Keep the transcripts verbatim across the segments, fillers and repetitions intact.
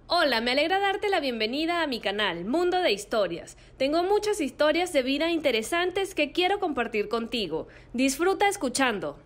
Hola, me alegra darte la bienvenida a mi canal, Mundo de Historias. Tengo muchas historias de vida interesantes que quiero compartir contigo. Disfruta escuchando.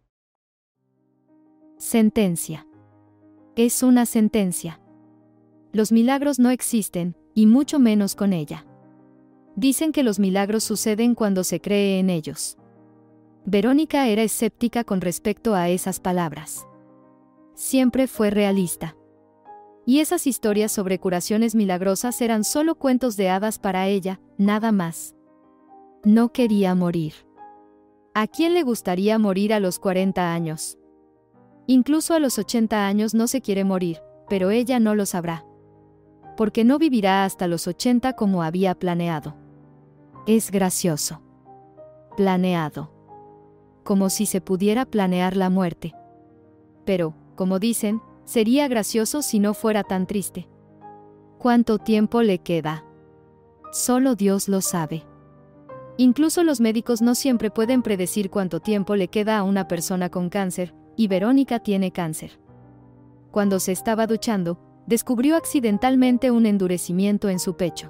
Sentencia. Es una sentencia. Los milagros no existen, y mucho menos con ella. Dicen que los milagros suceden cuando se cree en ellos. Verónica era escéptica con respecto a esas palabras. Siempre fue realista. Y esas historias sobre curaciones milagrosas eran solo cuentos de hadas para ella, nada más. No quería morir. ¿A quién le gustaría morir a los cuarenta años? Incluso a los ochenta años no se quiere morir, pero ella no lo sabrá. Porque no vivirá hasta los ochenta como había planeado. Es gracioso. Planeado. Como si se pudiera planear la muerte. Pero, como dicen, sería gracioso si no fuera tan triste. ¿Cuánto tiempo le queda? Solo Dios lo sabe. Incluso los médicos no siempre pueden predecir cuánto tiempo le queda a una persona con cáncer, y Verónica tiene cáncer. Cuando se estaba duchando, descubrió accidentalmente un endurecimiento en su pecho.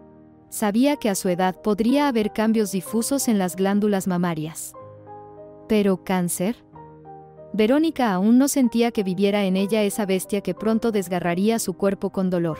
Sabía que a su edad podría haber cambios difusos en las glándulas mamarias. ¿Pero cáncer? Verónica aún no sentía que viviera en ella esa bestia que pronto desgarraría su cuerpo con dolor.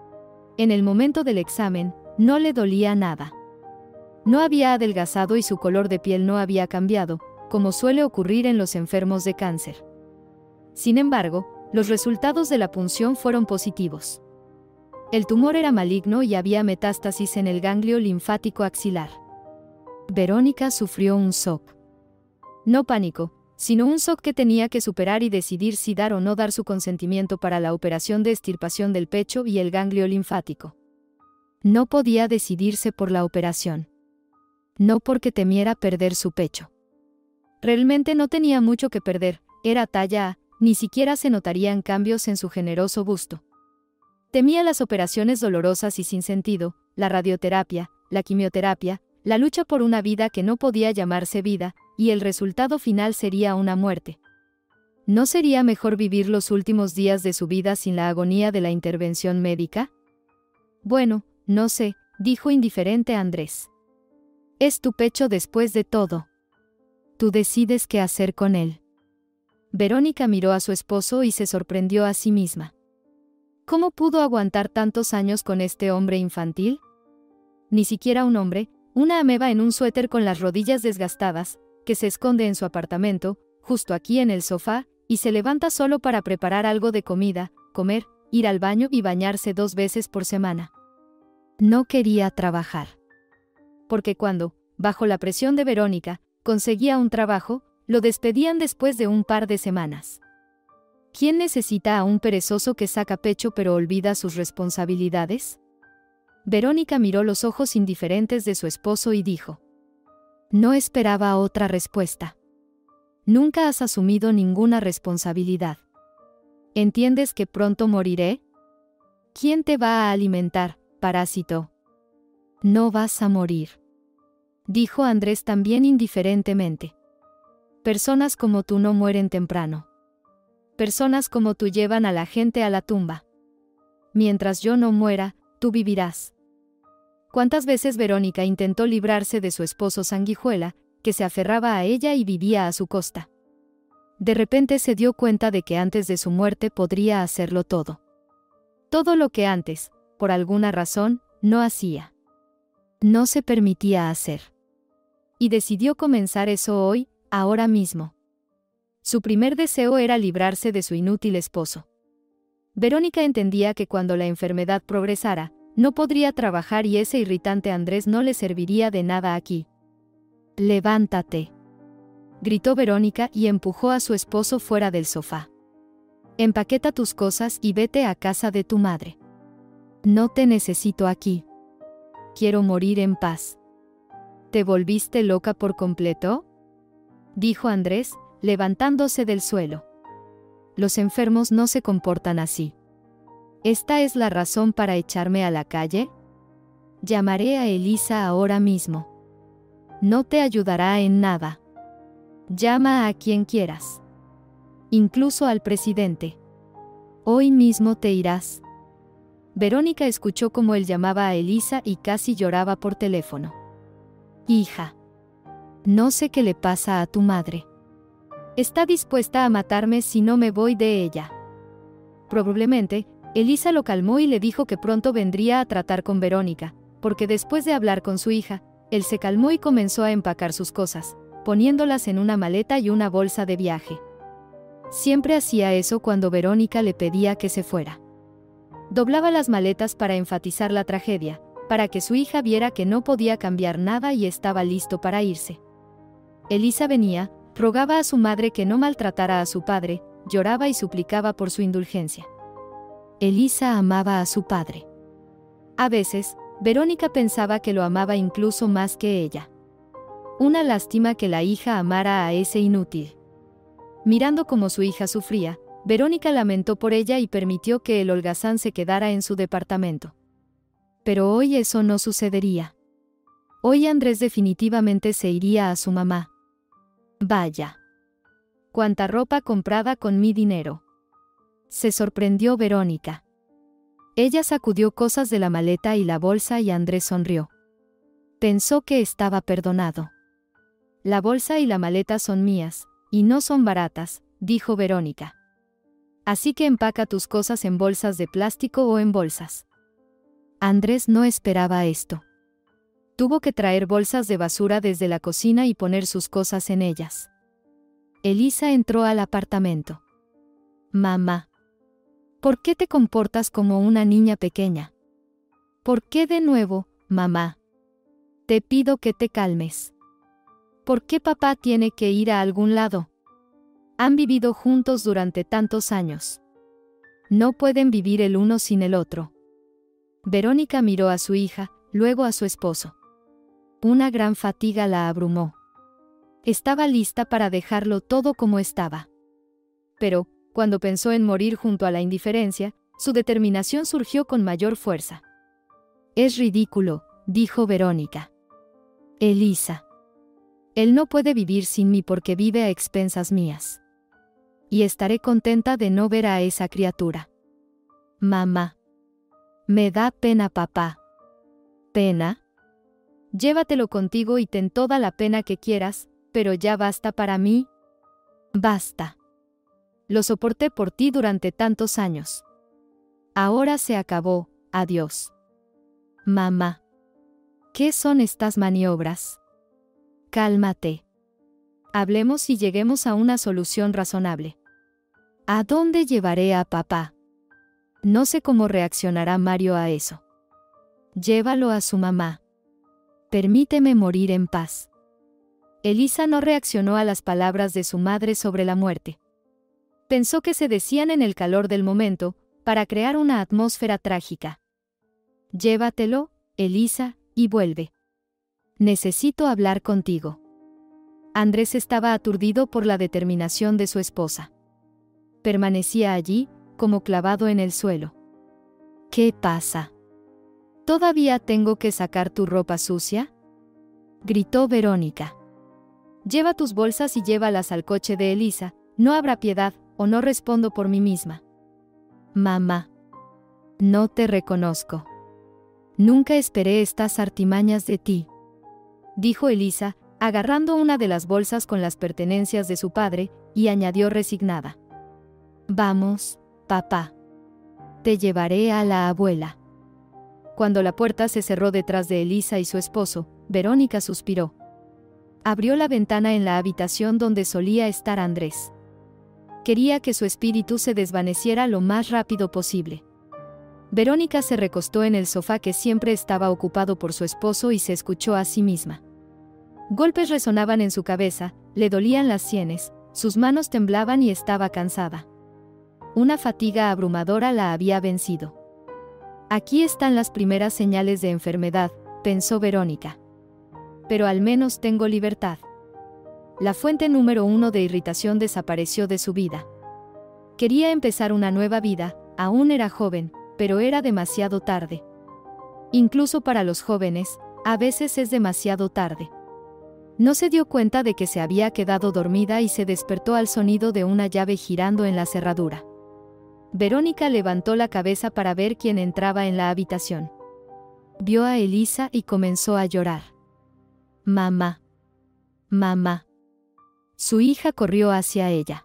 En el momento del examen, no le dolía nada. No había adelgazado y su color de piel no había cambiado, como suele ocurrir en los enfermos de cáncer. Sin embargo, los resultados de la punción fueron positivos. El tumor era maligno y había metástasis en el ganglio linfático axilar. Verónica sufrió un shock. No pánico, sino un shock que tenía que superar y decidir si dar o no dar su consentimiento para la operación de extirpación del pecho y el ganglio linfático. No podía decidirse por la operación. No porque temiera perder su pecho. Realmente no tenía mucho que perder, era talla A, ni siquiera se notarían cambios en su generoso busto. Temía las operaciones dolorosas y sin sentido, la radioterapia, la quimioterapia, la lucha por una vida que no podía llamarse vida, y el resultado final sería una muerte. ¿No sería mejor vivir los últimos días de su vida sin la agonía de la intervención médica? Bueno, no sé, dijo indiferente Andrés. Es tu pecho después de todo. Tú decides qué hacer con él. Verónica miró a su esposo y se sorprendió a sí misma. ¿Cómo pudo aguantar tantos años con este hombre infantil? Ni siquiera un hombre, una ameba en un suéter con las rodillas desgastadas, que se esconde en su apartamento, justo aquí en el sofá, y se levanta solo para preparar algo de comida, comer, ir al baño y bañarse dos veces por semana. No quería trabajar. Porque cuando, bajo la presión de Verónica, conseguía un trabajo, lo despedían después de un par de semanas. ¿Quién necesita a un perezoso que saca pecho pero olvida sus responsabilidades? Verónica miró los ojos indiferentes de su esposo y dijo: No esperaba otra respuesta. Nunca has asumido ninguna responsabilidad. ¿Entiendes que pronto moriré? ¿Quién te va a alimentar, parásito? No vas a morir. Dijo Andrés también indiferentemente. Personas como tú no mueren temprano. Personas como tú llevan a la gente a la tumba. Mientras yo no muera, tú vivirás. ¿Cuántas veces Verónica intentó librarse de su esposo sanguijuela, que se aferraba a ella y vivía a su costa? De repente se dio cuenta de que antes de su muerte podría hacerlo todo. Todo lo que antes, por alguna razón, no hacía. No se permitía hacer. Y decidió comenzar eso hoy, ahora mismo. Su primer deseo era librarse de su inútil esposo. Verónica entendía que cuando la enfermedad progresara, no podría trabajar y ese irritante Andrés no le serviría de nada aquí. «Levántate», gritó Verónica y empujó a su esposo fuera del sofá. «Empaqueta tus cosas y vete a casa de tu madre. No te necesito aquí. Quiero morir en paz». ¿Te volviste loca por completo?, dijo Andrés, levantándose del suelo. Los enfermos no se comportan así. ¿Esta es la razón para echarme a la calle? Llamaré a Elisa ahora mismo. No te ayudará en nada. Llama a quien quieras. Incluso al presidente. Hoy mismo te irás. Verónica escuchó cómo él llamaba a Elisa y casi lloraba por teléfono. Hija. No sé qué le pasa a tu madre. Está dispuesta a matarme si no me voy de ella. Probablemente, Elisa lo calmó y le dijo que pronto vendría a tratar con Verónica, porque después de hablar con su hija, él se calmó y comenzó a empacar sus cosas, poniéndolas en una maleta y una bolsa de viaje. Siempre hacía eso cuando Verónica le pedía que se fuera. Doblaba las maletas para enfatizar la tragedia, para que su hija viera que no podía cambiar nada y estaba listo para irse. Elisa venía, rogaba a su madre que no maltratara a su padre, lloraba y suplicaba por su indulgencia. Elisa amaba a su padre. A veces, Verónica pensaba que lo amaba incluso más que ella. Una lástima que la hija amara a ese inútil. Mirando cómo su hija sufría, Verónica lamentó por ella y permitió que el holgazán se quedara en su departamento. Pero hoy eso no sucedería. Hoy Andrés definitivamente se iría a su mamá. Vaya. ¿Cuánta ropa comprada con mi dinero? Se sorprendió Verónica. Ella sacudió cosas de la maleta y la bolsa y Andrés sonrió. Pensó que estaba perdonado. La bolsa y la maleta son mías, y no son baratas, dijo Verónica. Así que empaca tus cosas en bolsas de plástico o en bolsas. Andrés no esperaba esto. Tuvo que traer bolsas de basura desde la cocina y poner sus cosas en ellas. Elisa entró al apartamento. Mamá. ¿Por qué te comportas como una niña pequeña? ¿Por qué de nuevo, mamá? Te pido que te calmes. ¿Por qué papá tiene que ir a algún lado? Han vivido juntos durante tantos años. No pueden vivir el uno sin el otro. Verónica miró a su hija, luego a su esposo. Una gran fatiga la abrumó. Estaba lista para dejarlo todo como estaba. Pero, cuando pensó en morir junto a la indiferencia, su determinación surgió con mayor fuerza. Es ridículo, dijo Verónica. Elisa. Él no puede vivir sin mí porque vive a expensas mías. Y estaré contenta de no ver a esa criatura. Mamá. Me da pena papá. ¿Pena? Llévatelo contigo y ten toda la pena que quieras, pero ya basta para mí. Basta. Lo soporté por ti durante tantos años. Ahora se acabó, adiós. Mamá. ¿Qué son estas maniobras? Cálmate. Hablemos y lleguemos a una solución razonable. ¿A dónde llevaré a papá? No sé cómo reaccionará Mario a eso. Llévalo a su mamá. Permíteme morir en paz. Elisa no reaccionó a las palabras de su madre sobre la muerte. Pensó que se decían en el calor del momento, para crear una atmósfera trágica. Llévatelo, Elisa, y vuelve. Necesito hablar contigo. Andrés estaba aturdido por la determinación de su esposa. Permanecía allí, como clavado en el suelo. ¿Qué pasa? ¿Todavía tengo que sacar tu ropa sucia? Gritó Verónica. Lleva tus bolsas y llévalas al coche de Elisa, no habrá piedad, o no respondo por mí misma. Mamá. No te reconozco. Nunca esperé estas artimañas de ti, dijo Elisa, agarrando una de las bolsas con las pertenencias de su padre, y añadió resignada. Vamos, papá. Te llevaré a la abuela. Cuando la puerta se cerró detrás de Elisa y su esposo, Verónica suspiró. Abrió la ventana en la habitación donde solía estar Andrés. Quería que su espíritu se desvaneciera lo más rápido posible. Verónica se recostó en el sofá que siempre estaba ocupado por su esposo y se escuchó a sí misma. Golpes resonaban en su cabeza, le dolían las sienes, sus manos temblaban y estaba cansada. Una fatiga abrumadora la había vencido. Aquí están las primeras señales de enfermedad, pensó Verónica. Pero al menos tengo libertad. La fuente número uno de irritación desapareció de su vida. Quería empezar una nueva vida, aún era joven, pero era demasiado tarde. Incluso para los jóvenes, a veces es demasiado tarde. No se dio cuenta de que se había quedado dormida y se despertó al sonido de una llave girando en la cerradura. Verónica levantó la cabeza para ver quién entraba en la habitación. Vio a Elisa y comenzó a llorar. Mamá. Mamá. Su hija corrió hacia ella.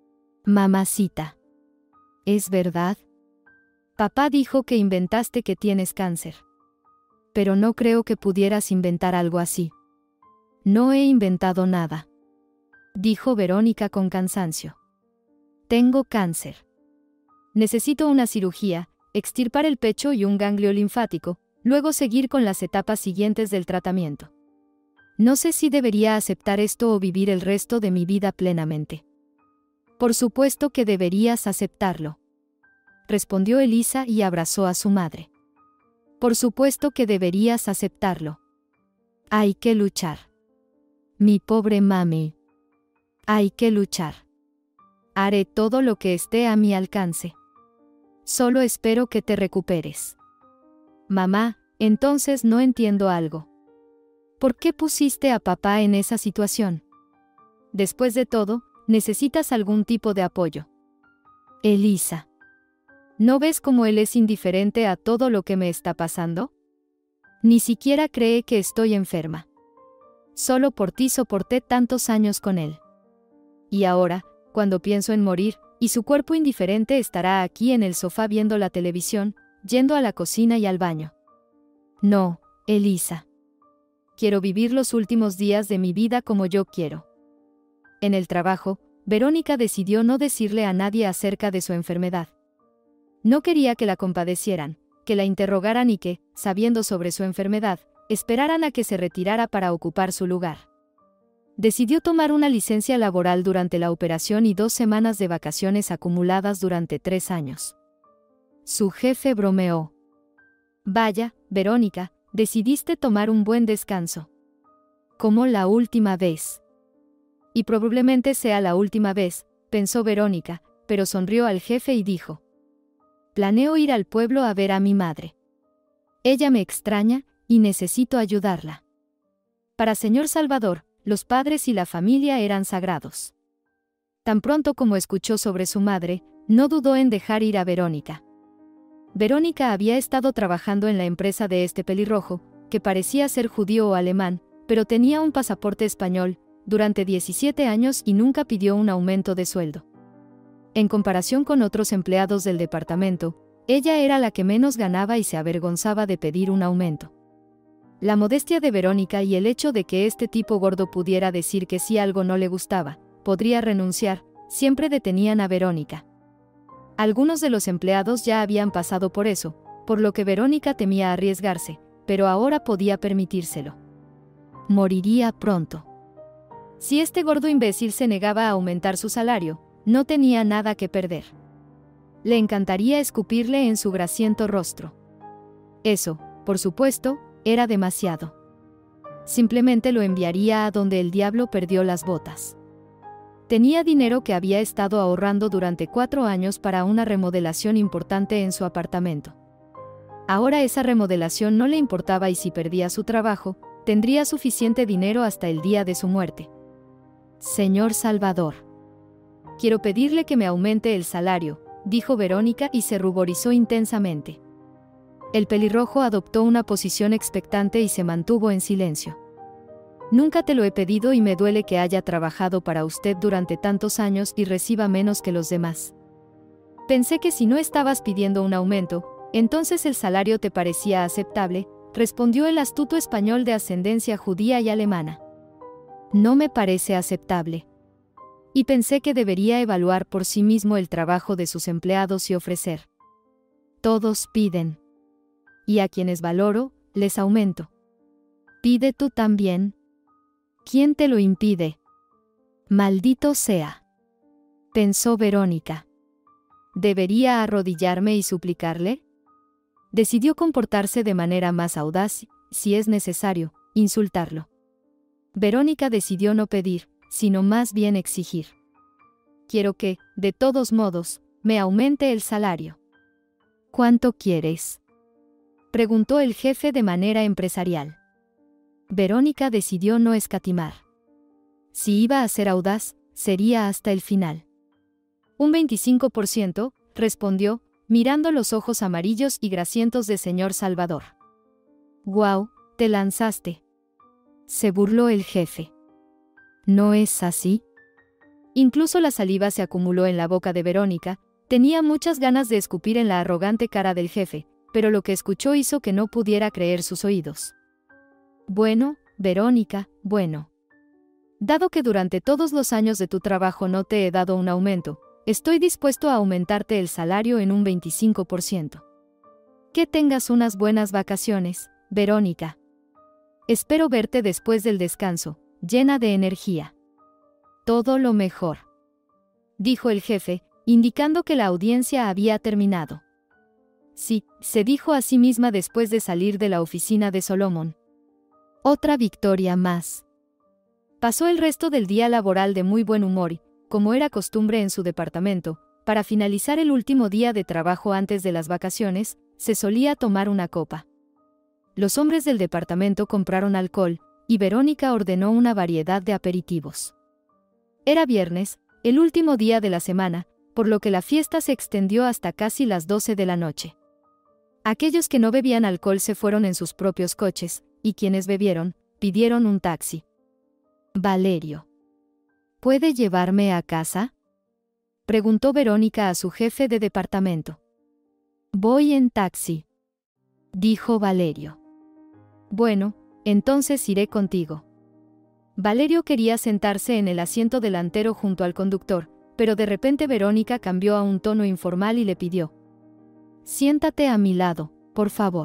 Mamacita. ¿Es verdad? Papá dijo que inventaste que tienes cáncer. Pero no creo que pudieras inventar algo así. No he inventado nada, dijo Verónica con cansancio. Tengo cáncer. Necesito una cirugía, extirpar el pecho y un ganglio linfático, luego seguir con las etapas siguientes del tratamiento. No sé si debería aceptar esto o vivir el resto de mi vida plenamente. Por supuesto que deberías aceptarlo, respondió Elisa y abrazó a su madre. Por supuesto que deberías aceptarlo. Hay que luchar. Mi pobre mami. Hay que luchar. Haré todo lo que esté a mi alcance. Solo espero que te recuperes. Mamá, entonces no entiendo algo. ¿Por qué pusiste a papá en esa situación? Después de todo, necesitas algún tipo de apoyo. Elisa. ¿No ves cómo él es indiferente a todo lo que me está pasando? Ni siquiera cree que estoy enferma. Solo por ti soporté tantos años con él. Y ahora, cuando pienso en morir, y su cuerpo indiferente estará aquí en el sofá viendo la televisión, yendo a la cocina y al baño. No, Elisa. Quiero vivir los últimos días de mi vida como yo quiero. En el trabajo, Verónica decidió no decirle a nadie acerca de su enfermedad. No quería que la compadecieran, que la interrogaran y que, sabiendo sobre su enfermedad, esperaran a que se retirara para ocupar su lugar. Decidió tomar una licencia laboral durante la operación y dos semanas de vacaciones acumuladas durante tres años. Su jefe bromeó. Vaya, Verónica, decidiste tomar un buen descanso. Como la última vez. Y probablemente sea la última vez, pensó Verónica, pero sonrió al jefe y dijo: planeo ir al pueblo a ver a mi madre. Ella me extraña, y necesito ayudarla. Para señor Salvador, los padres y la familia eran sagrados. Tan pronto como escuchó sobre su madre, no dudó en dejar ir a Verónica. Verónica había estado trabajando en la empresa de este pelirrojo, que parecía ser judío o alemán, pero tenía un pasaporte español, durante diecisiete años y nunca pidió un aumento de sueldo. En comparación con otros empleados del departamento, ella era la que menos ganaba y se avergonzaba de pedir un aumento. La modestia de Verónica y el hecho de que este tipo gordo pudiera decir que si algo no le gustaba, podría renunciar, siempre detenían a Verónica. Algunos de los empleados ya habían pasado por eso, por lo que Verónica temía arriesgarse, pero ahora podía permitírselo. Moriría pronto. Si este gordo imbécil se negaba a aumentar su salario, no tenía nada que perder. Le encantaría escupirle en su grasiento rostro. Eso, por supuesto, era demasiado. Simplemente lo enviaría a donde el diablo perdió las botas. Tenía dinero que había estado ahorrando durante cuatro años para una remodelación importante en su apartamento. Ahora esa remodelación no le importaba y si perdía su trabajo, tendría suficiente dinero hasta el día de su muerte. Señor Salvador. Quiero pedirle que me aumente el salario, dijo Verónica y se ruborizó intensamente. El pelirrojo adoptó una posición expectante y se mantuvo en silencio. Nunca te lo he pedido y me duele que haya trabajado para usted durante tantos años y reciba menos que los demás. Pensé que si no estabas pidiendo un aumento, entonces el salario te parecía aceptable, respondió el astuto español de ascendencia judía y alemana. No me parece aceptable. Y pensé que debería evaluar por sí mismo el trabajo de sus empleados y ofrecer. Todos piden. Y a quienes valoro, les aumento. Pide tú también. ¿Quién te lo impide? Maldito sea. Pensó Verónica. ¿Debería arrodillarme y suplicarle? Decidió comportarse de manera más audaz, si es necesario, insultarlo. Verónica decidió no pedir, sino más bien exigir. Quiero que, de todos modos, me aumente el salario. ¿Cuánto quieres?, preguntó el jefe de manera empresarial. Verónica decidió no escatimar. Si iba a ser audaz, sería hasta el final. Un veinticinco por ciento, respondió, mirando los ojos amarillos y grasientos de señor Salvador. «Guau, te lanzaste», se burló el jefe. «¿No es así?». Incluso la saliva se acumuló en la boca de Verónica. Tenía muchas ganas de escupir en la arrogante cara del jefe, pero lo que escuchó hizo que no pudiera creer sus oídos. «Bueno, Verónica, bueno. Dado que durante todos los años de tu trabajo no te he dado un aumento, estoy dispuesto a aumentarte el salario en un veinticinco por ciento. Que tengas unas buenas vacaciones, Verónica. Espero verte después del descanso, llena de energía. Todo lo mejor», dijo el jefe, indicando que la audiencia había terminado. Sí, se dijo a sí misma después de salir de la oficina de Solomon. Otra victoria más. Pasó el resto del día laboral de muy buen humor y, como era costumbre en su departamento, para finalizar el último día de trabajo antes de las vacaciones, se solía tomar una copa. Los hombres del departamento compraron alcohol, y Verónica ordenó una variedad de aperitivos. Era viernes, el último día de la semana, por lo que la fiesta se extendió hasta casi las doce de la noche. Aquellos que no bebían alcohol se fueron en sus propios coches, y quienes bebieron, pidieron un taxi. «Valerio, ¿puede llevarme a casa?», preguntó Verónica a su jefe de departamento. «Voy en taxi», dijo Valerio. «Bueno, entonces iré contigo». Valerio quería sentarse en el asiento delantero junto al conductor, pero de repente Verónica cambió a un tono informal y le pidió: «Siéntate a mi lado, por favor».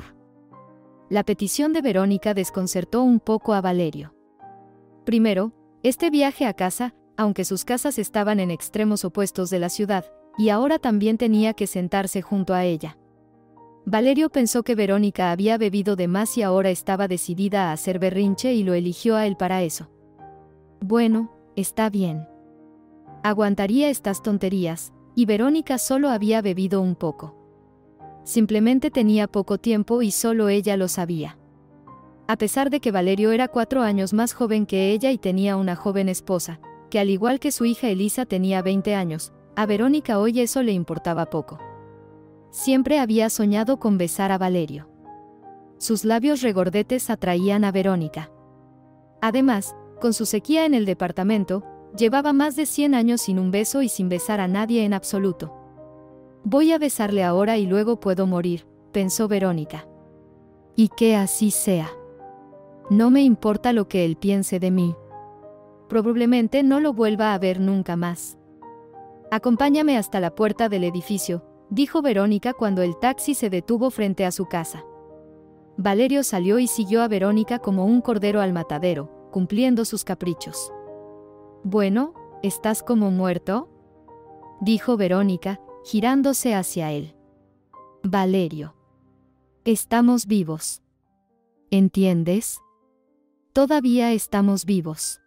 La petición de Verónica desconcertó un poco a Valerio. Primero, este viaje a casa, aunque sus casas estaban en extremos opuestos de la ciudad, y ahora también tenía que sentarse junto a ella. Valerio pensó que Verónica había bebido de más y ahora estaba decidida a hacer berrinche y lo eligió a él para eso. «Bueno, está bien. Aguantaría estas tonterías», y Verónica solo había bebido un poco. Simplemente tenía poco tiempo y solo ella lo sabía. A pesar de que Valerio era cuatro años más joven que ella y tenía una joven esposa, que al igual que su hija Elisa tenía veinte años, a Verónica hoy eso le importaba poco. Siempre había soñado con besar a Valerio. Sus labios regordetes atraían a Verónica. Además, con su sequía en el departamento, llevaba más de cien años sin un beso y sin besar a nadie en absoluto. «Voy a besarle ahora y luego puedo morir», pensó Verónica. «Y que así sea. No me importa lo que él piense de mí. Probablemente no lo vuelva a ver nunca más». «Acompáñame hasta la puerta del edificio», dijo Verónica cuando el taxi se detuvo frente a su casa. Valerio salió y siguió a Verónica como un cordero al matadero, cumpliendo sus caprichos. «Bueno, ¿estás como muerto?», dijo Verónica, girándose hacia él. «Valerio. Estamos vivos. ¿Entiendes? Todavía estamos vivos».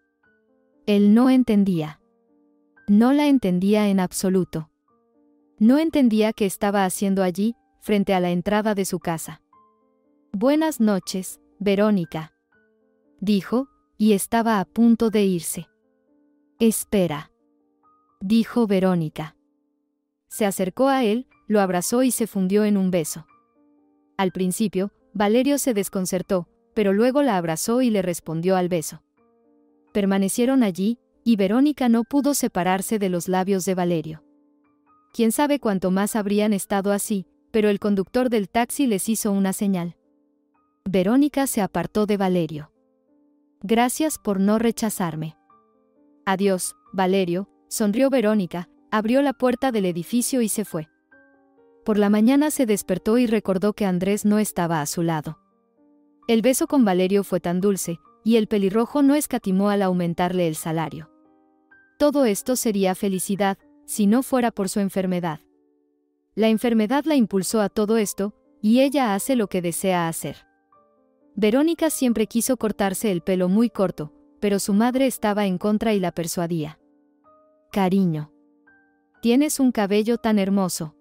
Él no entendía. No la entendía en absoluto. No entendía qué estaba haciendo allí, frente a la entrada de su casa. «Buenas noches, Verónica», dijo, y estaba a punto de irse. «Espera», dijo Verónica. Se acercó a él, lo abrazó y se fundió en un beso. Al principio, Valerio se desconcertó, pero luego la abrazó y le respondió al beso. Permanecieron allí, y Verónica no pudo separarse de los labios de Valerio. Quién sabe cuánto más habrían estado así, pero el conductor del taxi les hizo una señal. Verónica se apartó de Valerio. «Gracias por no rechazarme». «Adiós, Valerio», sonrió Verónica, abrió la puerta del edificio y se fue. Por la mañana se despertó y recordó que Andrés no estaba a su lado. El beso con Valerio fue tan dulce, y el pelirrojo no escatimó al aumentarle el salario. Todo esto sería felicidad, si no fuera por su enfermedad. La enfermedad la impulsó a todo esto, y ella hace lo que desea hacer. Verónica siempre quiso cortarse el pelo muy corto, pero su madre estaba en contra y la persuadía. «Cariño, tienes un cabello tan hermoso.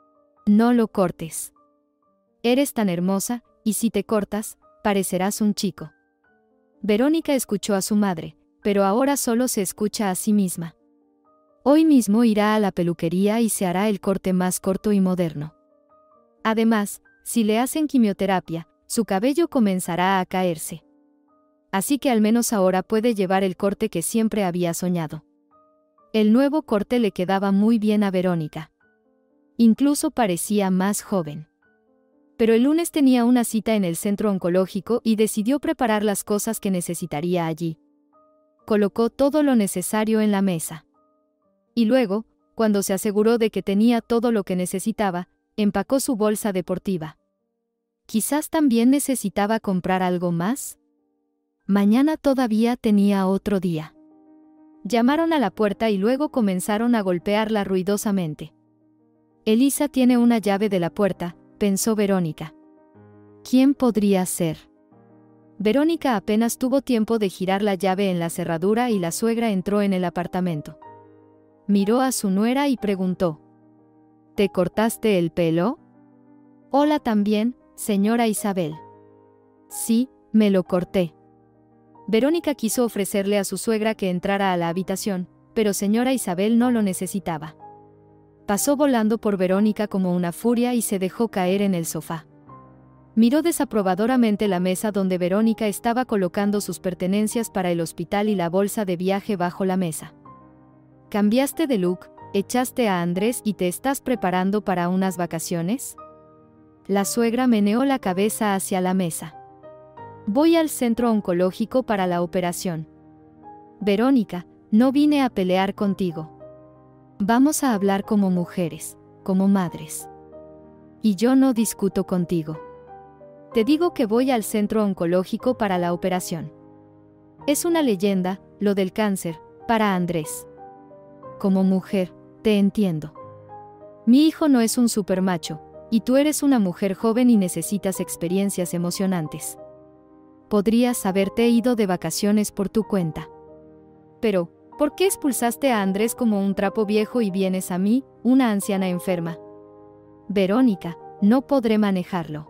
No lo cortes. Eres tan hermosa, y si te cortas, parecerás un chico». Verónica escuchó a su madre, pero ahora solo se escucha a sí misma. Hoy mismo irá a la peluquería y se hará el corte más corto y moderno. Además, si le hacen quimioterapia, su cabello comenzará a caerse. Así que al menos ahora puede llevar el corte que siempre había soñado. El nuevo corte le quedaba muy bien a Verónica. Incluso parecía más joven. Pero el lunes tenía una cita en el centro oncológico y decidió preparar las cosas que necesitaría allí. Colocó todo lo necesario en la mesa. Y luego, cuando se aseguró de que tenía todo lo que necesitaba, empacó su bolsa deportiva. Quizás también necesitaba comprar algo más. Mañana todavía tenía otro día. Llamaron a la puerta y luego comenzaron a golpearla ruidosamente. Elisa tiene una llave de la puerta, pensó Verónica. ¿Quién podría ser? Verónica apenas tuvo tiempo de girar la llave en la cerradura y la suegra entró en el apartamento. Miró a su nuera y preguntó: ¿Te cortaste el pelo? Hola también, señora Isabel. Sí, me lo corté. Verónica quiso ofrecerle a su suegra que entrara a la habitación, pero señora Isabel no lo necesitaba. Pasó volando por Verónica como una furia y se dejó caer en el sofá. Miró desaprobadoramente la mesa donde Verónica estaba colocando sus pertenencias para el hospital y la bolsa de viaje bajo la mesa. ¿Cambiaste de look, echaste a Andrés y te estás preparando para unas vacaciones? La suegra meneó la cabeza hacia la mesa. Voy al centro oncológico para la operación. Verónica, no vine a pelear contigo. Vamos a hablar como mujeres, como madres. Y yo no discuto contigo. Te digo que voy al centro oncológico para la operación. Es una leyenda, lo del cáncer, para Andrés. Como mujer, te entiendo. Mi hijo no es un supermacho, y tú eres una mujer joven y necesitas experiencias emocionantes. Podrías haberte ido de vacaciones por tu cuenta. Pero, ¿por qué expulsaste a Andrés como un trapo viejo y vienes a mí, una anciana enferma? Verónica, no podré manejarlo.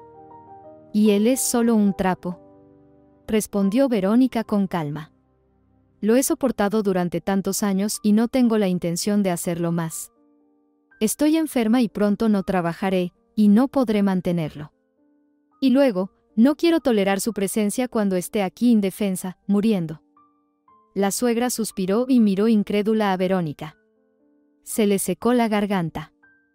Y él es solo un trapo. Respondió Verónica con calma. Lo he soportado durante tantos años y no tengo la intención de hacerlo más. Estoy enferma y pronto no trabajaré, y no podré mantenerlo. Y luego, no quiero tolerar su presencia cuando esté aquí indefensa, muriendo. La suegra suspiró y miró incrédula a Verónica. Se le secó la garganta.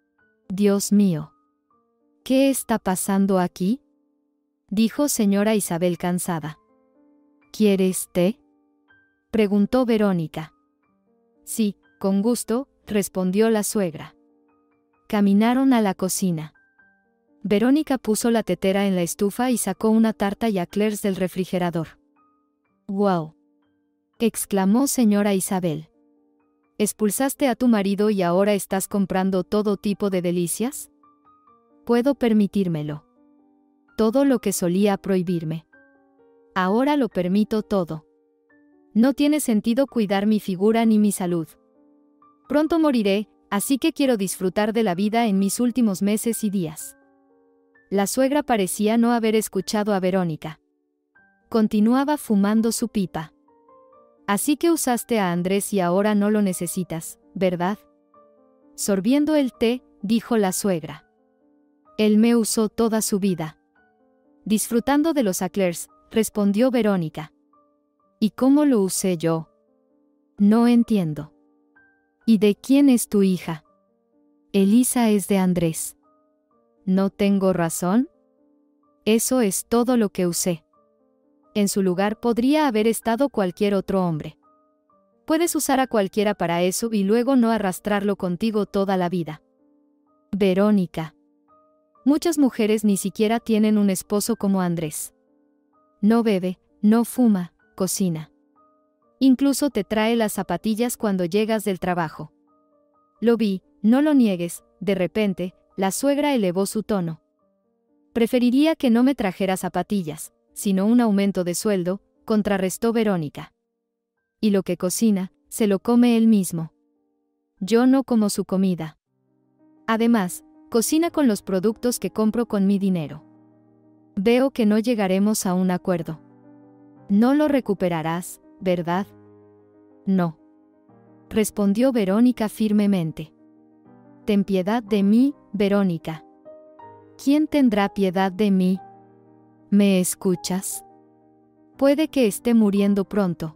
Dios mío. ¿Qué está pasando aquí? Dijo señora Isabel cansada. ¿Quieres té? Preguntó Verónica. Sí, con gusto, respondió la suegra. Caminaron a la cocina. Verónica puso la tetera en la estufa y sacó una tarta y eclairs del refrigerador. ¡Wow! Exclamó señora Isabel. ¿Expulsaste a tu marido y ahora estás comprando todo tipo de delicias? Puedo permitírmelo. Todo lo que solía prohibirme. Ahora lo permito todo. No tiene sentido cuidar mi figura ni mi salud. Pronto moriré, así que quiero disfrutar de la vida en mis últimos meses y días. La suegra parecía no haber escuchado a Verónica. Continuaba fumando su pipa. Así que usaste a Andrés y ahora no lo necesitas, ¿verdad? Sorbiendo el té, dijo la suegra. Él me usó toda su vida. Disfrutando de los eclairs, respondió Verónica. ¿Y cómo lo usé yo? No entiendo. ¿Y de quién es tu hija? Elisa es de Andrés. ¿No tengo razón? Eso es todo lo que usé. En su lugar podría haber estado cualquier otro hombre. Puedes usar a cualquiera para eso y luego no arrastrarlo contigo toda la vida. Verónica. Muchas mujeres ni siquiera tienen un esposo como Andrés. No bebe, no fuma, cocina. Incluso te trae las zapatillas cuando llegas del trabajo. Lo vi, no lo niegues, de repente, la suegra elevó su tono. Preferiría que no me trajera zapatillas, sino un aumento de sueldo, contrarrestó Verónica. Y lo que cocina, se lo come él mismo. Yo no como su comida. Además, cocina con los productos que compro con mi dinero. Veo que no llegaremos a un acuerdo. No lo recuperarás, ¿verdad? No. respondió Verónica firmemente. Ten piedad de mí, Verónica. ¿Quién tendrá piedad de mí? ¿Me escuchas? Puede que esté muriendo pronto.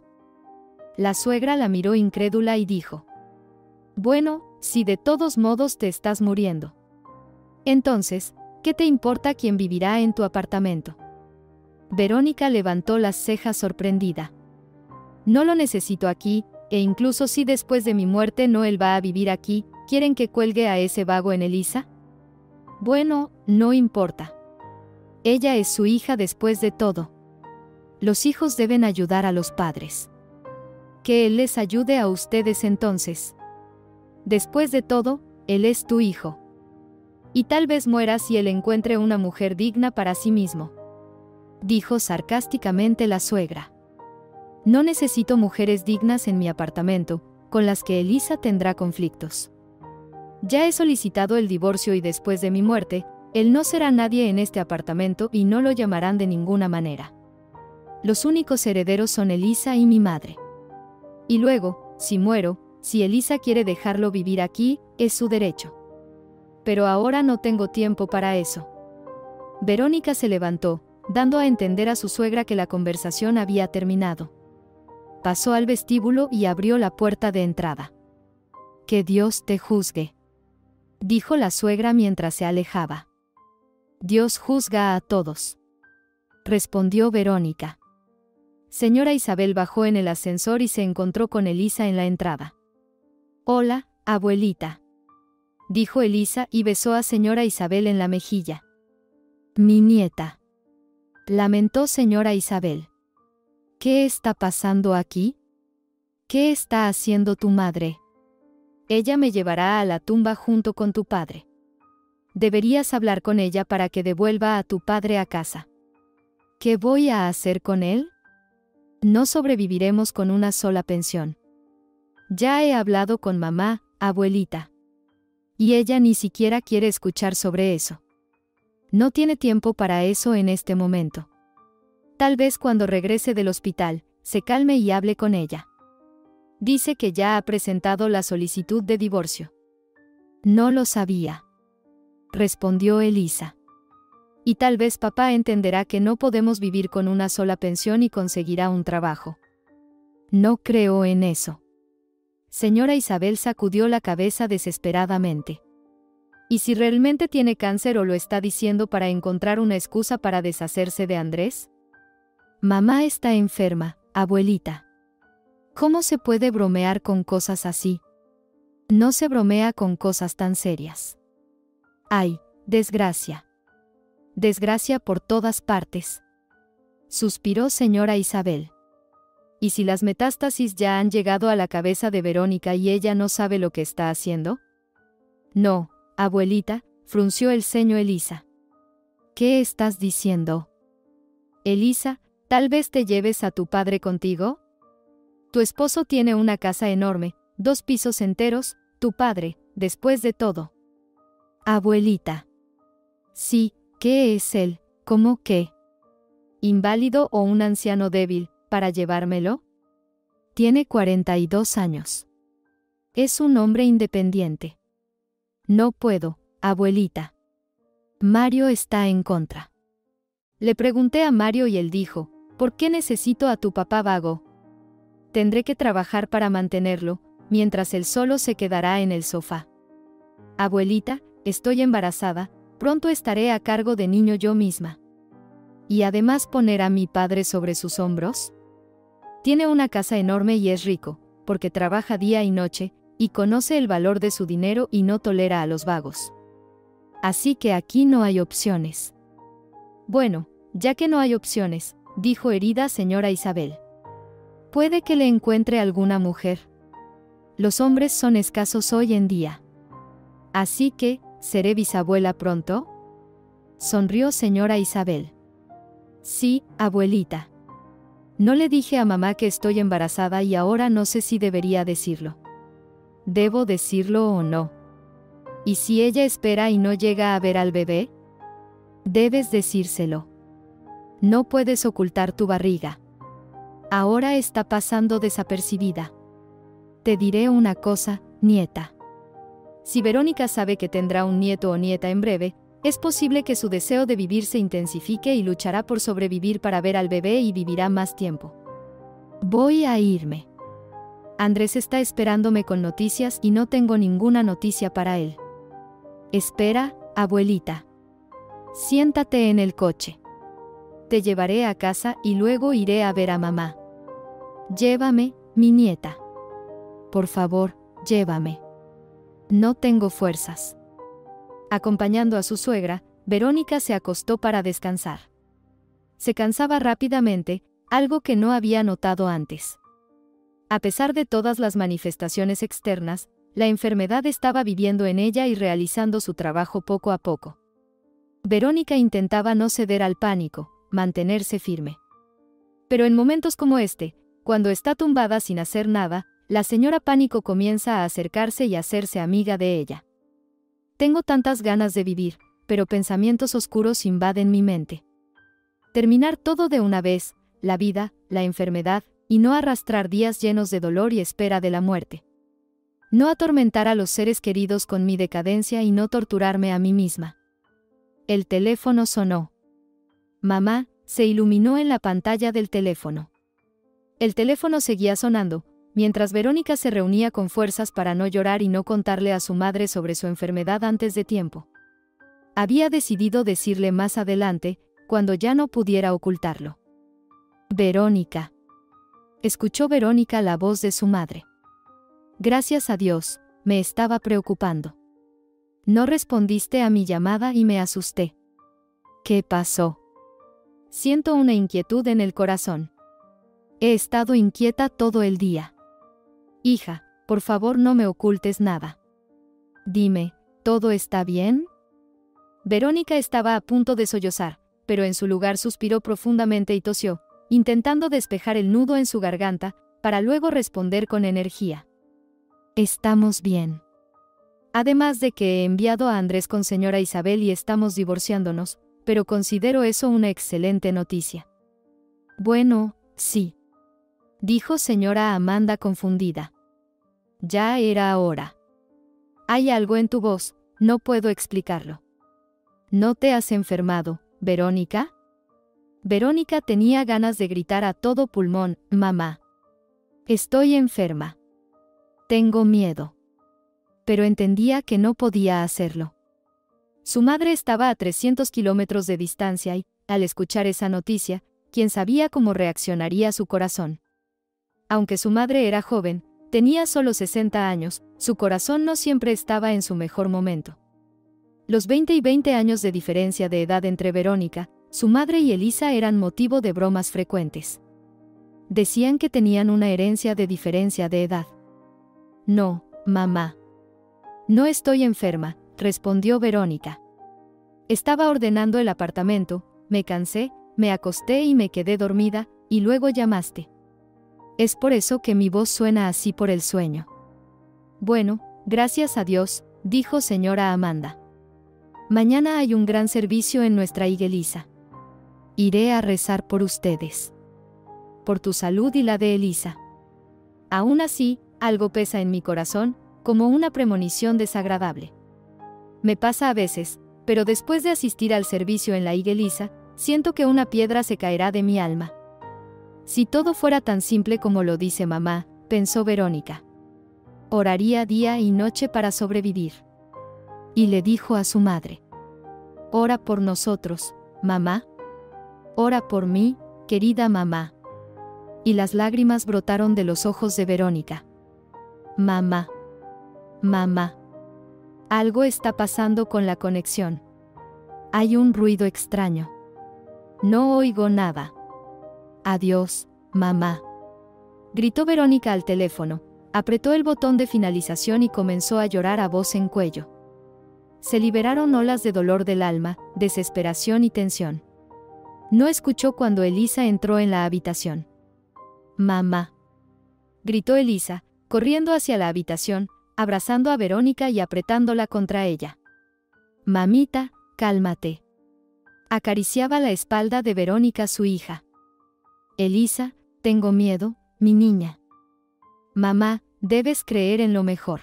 La suegra la miró incrédula y dijo: Bueno, si de todos modos te estás muriendo. Entonces, ¿qué te importa quién vivirá en tu apartamento? Verónica levantó las cejas sorprendida. No lo necesito aquí, e incluso si después de mi muerte no él va a vivir aquí, ¿quieren que cuelgue a ese vago en Elisa? Bueno, no importa. Ella es su hija después de todo. Los hijos deben ayudar a los padres. Que él les ayude a ustedes entonces. Después de todo, él es tu hijo. Y tal vez muera si él encuentre una mujer digna para sí mismo. Dijo sarcásticamente la suegra. No necesito mujeres dignas en mi apartamento, con las que Elisa tendrá conflictos. Ya he solicitado el divorcio y después de mi muerte, él no será nadie en este apartamento y no lo llamarán de ninguna manera. Los únicos herederos son Elisa y mi madre. Y luego, si muero, si Elisa quiere dejarlo vivir aquí, es su derecho. Pero ahora no tengo tiempo para eso. Verónica se levantó, dando a entender a su suegra que la conversación había terminado. Pasó al vestíbulo y abrió la puerta de entrada. Que Dios te juzgue, dijo la suegra mientras se alejaba. Dios juzga a todos, respondió Verónica. Señora Isabel bajó en el ascensor y se encontró con Elisa en la entrada. Hola, abuelita, dijo Elisa y besó a señora Isabel en la mejilla. Mi nieta, lamentó señora Isabel. ¿Qué está pasando aquí? ¿Qué está haciendo tu madre? Ella me llevará a la tumba junto con tu padre. Deberías hablar con ella para que devuelva a tu padre a casa. ¿Qué voy a hacer con él? No sobreviviremos con una sola pensión. Ya he hablado con mamá, abuelita. Y ella ni siquiera quiere escuchar sobre eso. No tiene tiempo para eso en este momento. Tal vez cuando regrese del hospital, se calme y hable con ella. Dice que ya ha presentado la solicitud de divorcio. No lo sabía, respondió Elisa. Y tal vez papá entenderá que no podemos vivir con una sola pensión y conseguirá un trabajo. No creo en eso. Señora Isabel sacudió la cabeza desesperadamente. ¿Y si realmente tiene cáncer o lo está diciendo para encontrar una excusa para deshacerse de Andrés? Mamá está enferma, abuelita. ¿Cómo se puede bromear con cosas así? No se bromea con cosas tan serias. Ay, desgracia. Desgracia por todas partes. Suspiró señora Isabel. ¿Y si las metástasis ya han llegado a la cabeza de Verónica y ella no sabe lo que está haciendo? No, abuelita, frunció el ceño Elisa. ¿Qué estás diciendo? Elisa, ¿tal vez te lleves a tu padre contigo? Tu esposo tiene una casa enorme, dos pisos enteros, tu padre, después de todo. Abuelita. Sí, ¿qué es él? ¿Cómo qué? ¿Inválido o un anciano débil, para llevármelo? Tiene cuarenta y dos años. Es un hombre independiente. No puedo, abuelita. Mario está en contra. Le pregunté a Mario y él dijo, ¿por qué necesito a tu papá vago? Tendré que trabajar para mantenerlo, mientras él solo se quedará en el sofá. Abuelita, estoy embarazada, pronto estaré a cargo de niño yo misma. ¿Y además poner a mi padre sobre sus hombros? Tiene una casa enorme y es rico, porque trabaja día y noche, y conoce el valor de su dinero y no tolera a los vagos. Así que aquí no hay opciones. Bueno, ya que no hay opciones, dijo herida señora Isabel. Puede que le encuentre alguna mujer. Los hombres son escasos hoy en día. Así que, ¿seré bisabuela pronto? Sonrió señora Isabel. Sí, abuelita. No le dije a mamá que estoy embarazada y ahora no sé si debería decirlo. ¿Debo decirlo o no? ¿Y si ella espera y no llega a ver al bebé? Debes decírselo. No puedes ocultar tu barriga. Ahora está pasando desapercibida. Te diré una cosa, nieta. Si Verónica sabe que tendrá un nieto o nieta en breve, es posible que su deseo de vivir se intensifique y luchará por sobrevivir para ver al bebé y vivirá más tiempo. Voy a irme. Andrés está esperándome con noticias y no tengo ninguna noticia para él. Espera, abuelita. Siéntate en el coche. Te llevaré a casa y luego iré a ver a mamá. Llévame, mi nieta. Por favor, llévame. No tengo fuerzas. Acompañando a su suegra, Verónica se acostó para descansar. Se cansaba rápidamente, algo que no había notado antes. A pesar de todas las manifestaciones externas, la enfermedad estaba viviendo en ella y realizando su trabajo poco a poco. Verónica intentaba no ceder al pánico, mantenerse firme. Pero en momentos como este, cuando está tumbada sin hacer nada, la señora Pánico comienza a acercarse y hacerse amiga de ella. Tengo tantas ganas de vivir, pero pensamientos oscuros invaden mi mente. Terminar todo de una vez, la vida, la enfermedad, y no arrastrar días llenos de dolor y espera de la muerte. No atormentar a los seres queridos con mi decadencia y no torturarme a mí misma. El teléfono sonó. Mamá, se iluminó en la pantalla del teléfono. El teléfono seguía sonando, mientras Verónica se reunía con fuerzas para no llorar y no contarle a su madre sobre su enfermedad antes de tiempo. Había decidido decirle más adelante, cuando ya no pudiera ocultarlo. Verónica. Escuchó Verónica la voz de su madre. Gracias a Dios, me estaba preocupando. No respondiste a mi llamada y me asusté. ¿Qué pasó? Siento una inquietud en el corazón. He estado inquieta todo el día. Hija, por favor no me ocultes nada. Dime, ¿todo está bien? Verónica estaba a punto de sollozar, pero en su lugar suspiró profundamente y tosió, intentando despejar el nudo en su garganta, para luego responder con energía. Estamos bien. Además de que he enviado a Andrés con señora Isabel y estamos divorciándonos, pero considero eso una excelente noticia. Bueno, sí. Dijo señora Amanda confundida. Ya era hora. Hay algo en tu voz, no puedo explicarlo. ¿No te has enfermado, Verónica? Verónica tenía ganas de gritar a todo pulmón, mamá. Estoy enferma. Tengo miedo. Pero entendía que no podía hacerlo. Su madre estaba a trescientos kilómetros de distancia y, al escuchar esa noticia, quién sabía cómo reaccionaría su corazón. Aunque su madre era joven, tenía solo sesenta años, su corazón no siempre estaba en su mejor momento. Los veinte y veinte años de diferencia de edad entre Verónica, su madre y Elisa eran motivo de bromas frecuentes. Decían que tenían una herencia de diferencia de edad. No, mamá. No estoy enferma, respondió Verónica. Estaba ordenando el apartamento, me cansé, me acosté y me quedé dormida, y luego llamaste. Es por eso que mi voz suena así por el sueño. Bueno, gracias a Dios, dijo señora Amanda. Mañana hay un gran servicio en nuestra iglesia. Iré a rezar por ustedes. Por tu salud y la de Elisa. Aún así, algo pesa en mi corazón, como una premonición desagradable. Me pasa a veces, pero después de asistir al servicio en la iglesia, siento que una piedra se caerá de mi alma. Si todo fuera tan simple como lo dice mamá, pensó Verónica. Oraría día y noche para sobrevivir. Y le dijo a su madre. Ora por nosotros, mamá. Ora por mí, querida mamá. Y las lágrimas brotaron de los ojos de Verónica. Mamá. Mamá. Algo está pasando con la conexión. Hay un ruido extraño. No oigo nada. Adiós, mamá. Gritó Verónica al teléfono, apretó el botón de finalización y comenzó a llorar a voz en cuello. Se liberaron olas de dolor del alma, desesperación y tensión. No escuchó cuando Elisa entró en la habitación. Mamá. Gritó Elisa, corriendo hacia la habitación, abrazando a Verónica y apretándola contra ella. Mamita, cálmate. Acariciaba la espalda de Verónica su hija. Elisa, tengo miedo, mi niña. Mamá, Debes creer en lo mejor.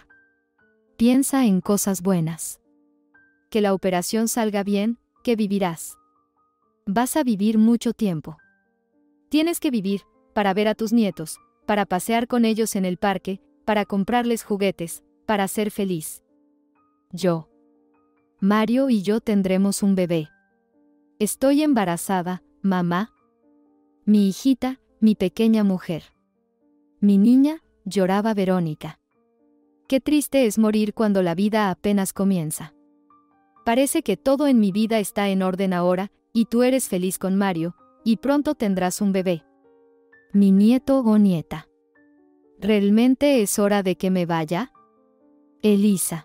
Piensa en cosas buenas. Que la operación salga bien, que vivirás. Vas a vivir mucho tiempo. Tienes que vivir, para ver a tus nietos, para pasear con ellos en el parque, para comprarles juguetes, para ser feliz. Yo. Mario y yo tendremos un bebé. Estoy embarazada, mamá. Mi hijita, mi pequeña mujer. Mi niña, lloraba Verónica. Qué triste es morir cuando la vida apenas comienza. Parece que todo en mi vida está en orden ahora, y tú eres feliz con Mario, y pronto tendrás un bebé. Mi nieto o nieta. ¿Realmente es hora de que me vaya? Elisa.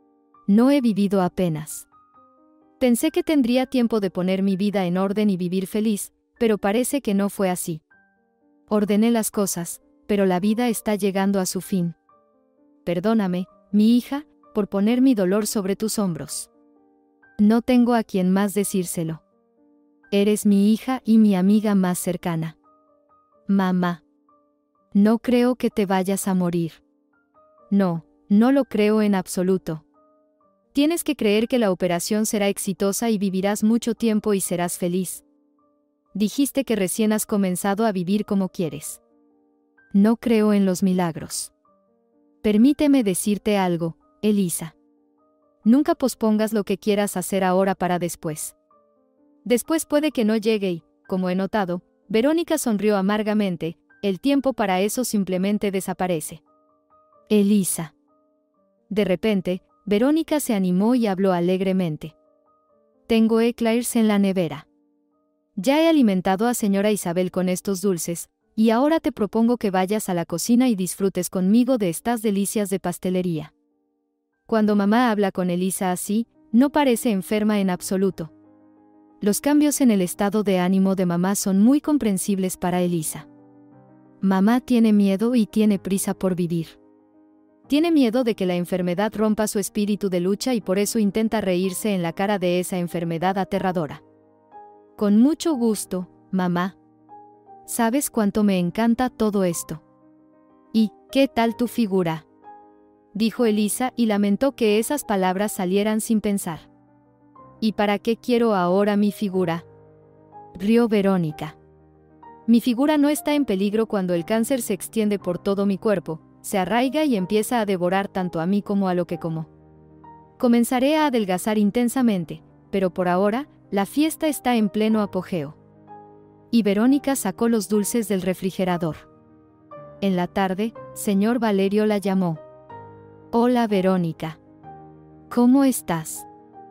No he vivido apenas. Pensé que tendría tiempo de poner mi vida en orden y vivir feliz, pero parece que no fue así. Ordené las cosas, pero la vida está llegando a su fin. Perdóname, mi hija, por poner mi dolor sobre tus hombros. No tengo a quien más decírselo. Eres mi hija y mi amiga más cercana. Mamá. No creo que te vayas a morir. No, no lo creo en absoluto. Tienes que creer que la operación será exitosa y vivirás mucho tiempo y serás feliz. Dijiste que recién has comenzado a vivir como quieres. No creo en los milagros. Permíteme decirte algo, Elisa. Nunca pospongas lo que quieras hacer ahora para después. Después puede que no llegue y, como he notado, Verónica sonrió amargamente, el tiempo para eso simplemente desaparece. Elisa. De repente, Verónica se animó y habló alegremente. Tengo eclairs en la nevera. Ya he alimentado a señora Isabel con estos dulces, y ahora te propongo que vayas a la cocina y disfrutes conmigo de estas delicias de pastelería. Cuando mamá habla con Elisa así, no parece enferma en absoluto. Los cambios en el estado de ánimo de mamá son muy comprensibles para Elisa. Mamá tiene miedo y tiene prisa por vivir. Tiene miedo de que la enfermedad rompa su espíritu de lucha y por eso intenta reírse en la cara de esa enfermedad aterradora. Con mucho gusto, mamá. ¿Sabes cuánto me encanta todo esto? ¿Y qué tal tu figura?, dijo Elisa y lamentó que esas palabras salieran sin pensar. ¿Y para qué quiero ahora mi figura?, rió Verónica. Mi figura no está en peligro cuando el cáncer se extiende por todo mi cuerpo, se arraiga y empieza a devorar tanto a mí como a lo que como. Comenzaré a adelgazar intensamente, pero por ahora, la fiesta está en pleno apogeo. Y Verónica sacó los dulces del refrigerador. En la tarde, señor Valerio la llamó. Hola Verónica. ¿Cómo estás?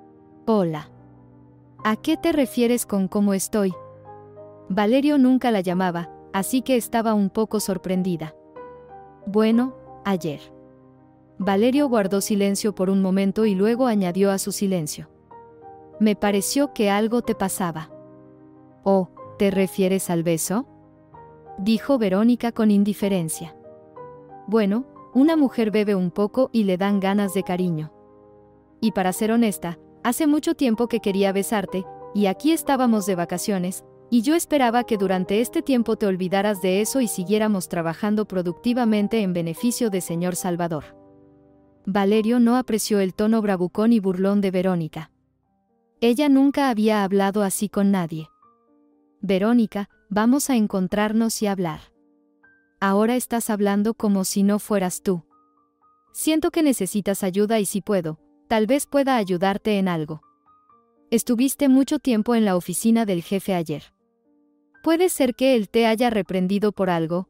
Hola. ¿A qué te refieres con cómo estoy? Valerio nunca la llamaba, así que estaba un poco sorprendida. Bueno, ayer. Valerio guardó silencio por un momento y luego añadió a su silencio. Me pareció que algo te pasaba. Oh, ¿te refieres al beso?, dijo Verónica con indiferencia. Bueno, una mujer bebe un poco y le dan ganas de cariño. Y para ser honesta, hace mucho tiempo que quería besarte, y aquí estábamos de vacaciones, y yo esperaba que durante este tiempo te olvidaras de eso y siguiéramos trabajando productivamente en beneficio de señor Salvador. Valerio no apreció el tono bravucón y burlón de Verónica. Ella nunca había hablado así con nadie. Verónica, vamos a encontrarnos y hablar. Ahora estás hablando como si no fueras tú. Siento que necesitas ayuda y si puedo, tal vez pueda ayudarte en algo. Estuviste mucho tiempo en la oficina del jefe ayer. ¿Puede ser que él te haya reprendido por algo?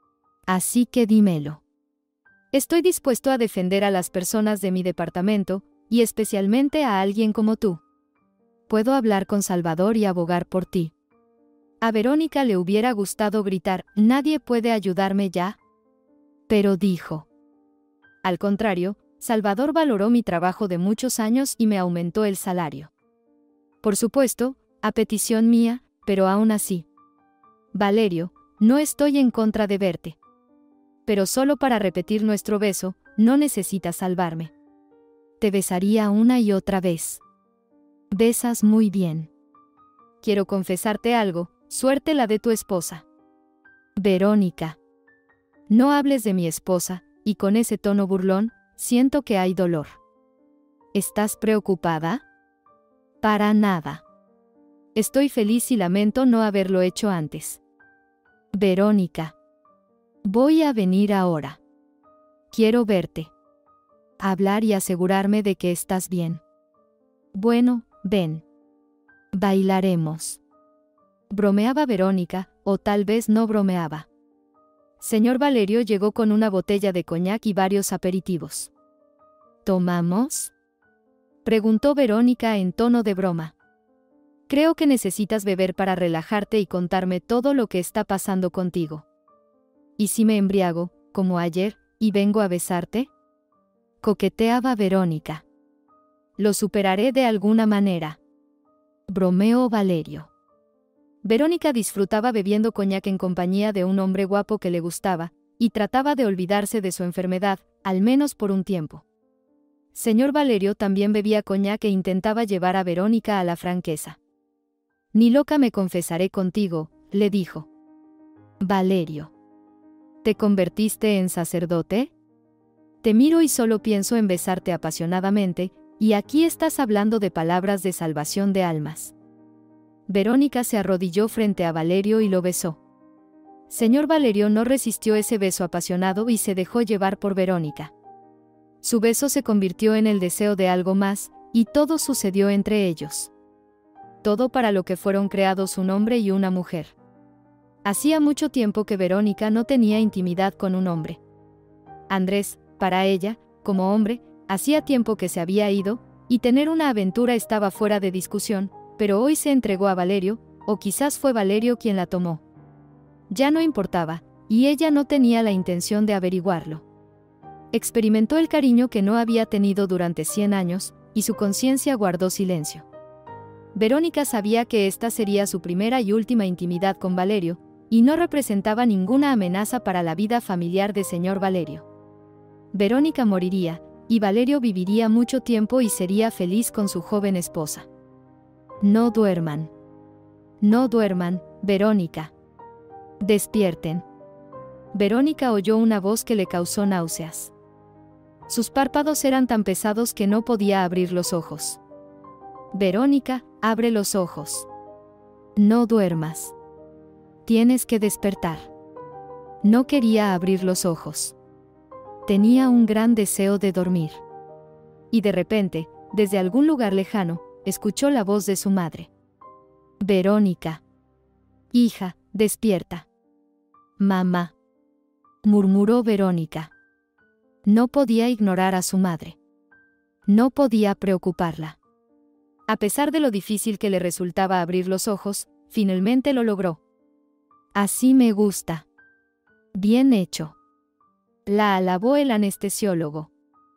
Así que dímelo. Estoy dispuesto a defender a las personas de mi departamento, y especialmente a alguien como tú. Puedo hablar con Salvador y abogar por ti. A Verónica le hubiera gustado gritar, «Nadie puede ayudarme ya». Pero dijo. Al contrario, Salvador valoró mi trabajo de muchos años y me aumentó el salario. Por supuesto, a petición mía, pero aún así. Valerio, no estoy en contra de verte. Pero solo para repetir nuestro beso, no necesitas salvarme. Te besaría una y otra vez. Besas muy bien. Quiero confesarte algo, suerte la de tu esposa. Verónica. No hables de mi esposa, y con ese tono burlón, siento que hay dolor. ¿Estás preocupada? Para nada. Estoy feliz y lamento no haberlo hecho antes. Verónica. Voy a venir ahora. Quiero verte. Hablar y asegurarme de que estás bien. Bueno, ven. Bailaremos. Bromeaba Verónica, o tal vez no bromeaba. Señor Valerio llegó con una botella de coñac y varios aperitivos. ¿Tomamos? Preguntó Verónica en tono de broma. Creo que necesitas beber para relajarte y contarme todo lo que está pasando contigo. ¿Y si me embriago, como ayer, y vengo a besarte? Coqueteaba Verónica. Lo superaré de alguna manera. Bromeó Valerio. Verónica disfrutaba bebiendo coñac en compañía de un hombre guapo que le gustaba, y trataba de olvidarse de su enfermedad, al menos por un tiempo. Señor Valerio también bebía coñac e intentaba llevar a Verónica a la franqueza. Ni loca me confesaré contigo, le dijo. Valerio. ¿Te convertiste en sacerdote? Te miro y solo pienso en besarte apasionadamente, y aquí estás hablando de palabras de salvación de almas. Verónica se arrodilló frente a Valerio y lo besó. Señor Valerio no resistió ese beso apasionado y se dejó llevar por Verónica. Su beso se convirtió en el deseo de algo más, y todo sucedió entre ellos. Todo para lo que fueron creados un hombre y una mujer. Hacía mucho tiempo que Verónica no tenía intimidad con un hombre. Andrés, para ella, como hombre, hacía tiempo que se había ido, y tener una aventura estaba fuera de discusión, pero hoy se entregó a Valerio, o quizás fue Valerio quien la tomó. Ya no importaba, y ella no tenía la intención de averiguarlo. Experimentó el cariño que no había tenido durante cien años, y su conciencia guardó silencio. Verónica sabía que esta sería su primera y última intimidad con Valerio, y no representaba ninguna amenaza para la vida familiar de señor Valerio. Verónica moriría, y Valerio viviría mucho tiempo y sería feliz con su joven esposa. No duerman. No duerman, Verónica. Despierten. Verónica oyó una voz que le causó náuseas. Sus párpados eran tan pesados que no podía abrir los ojos. Verónica, abre los ojos. No duermas. Tienes que despertar. No quería abrir los ojos. Tenía un gran deseo de dormir. Y de repente, desde algún lugar lejano, escuchó la voz de su madre. Verónica. Hija, despierta. Mamá. Murmuró Verónica. No podía ignorar a su madre. No podía preocuparla. A pesar de lo difícil que le resultaba abrir los ojos, finalmente lo logró. Así me gusta. Bien hecho. La alabó el anestesiólogo.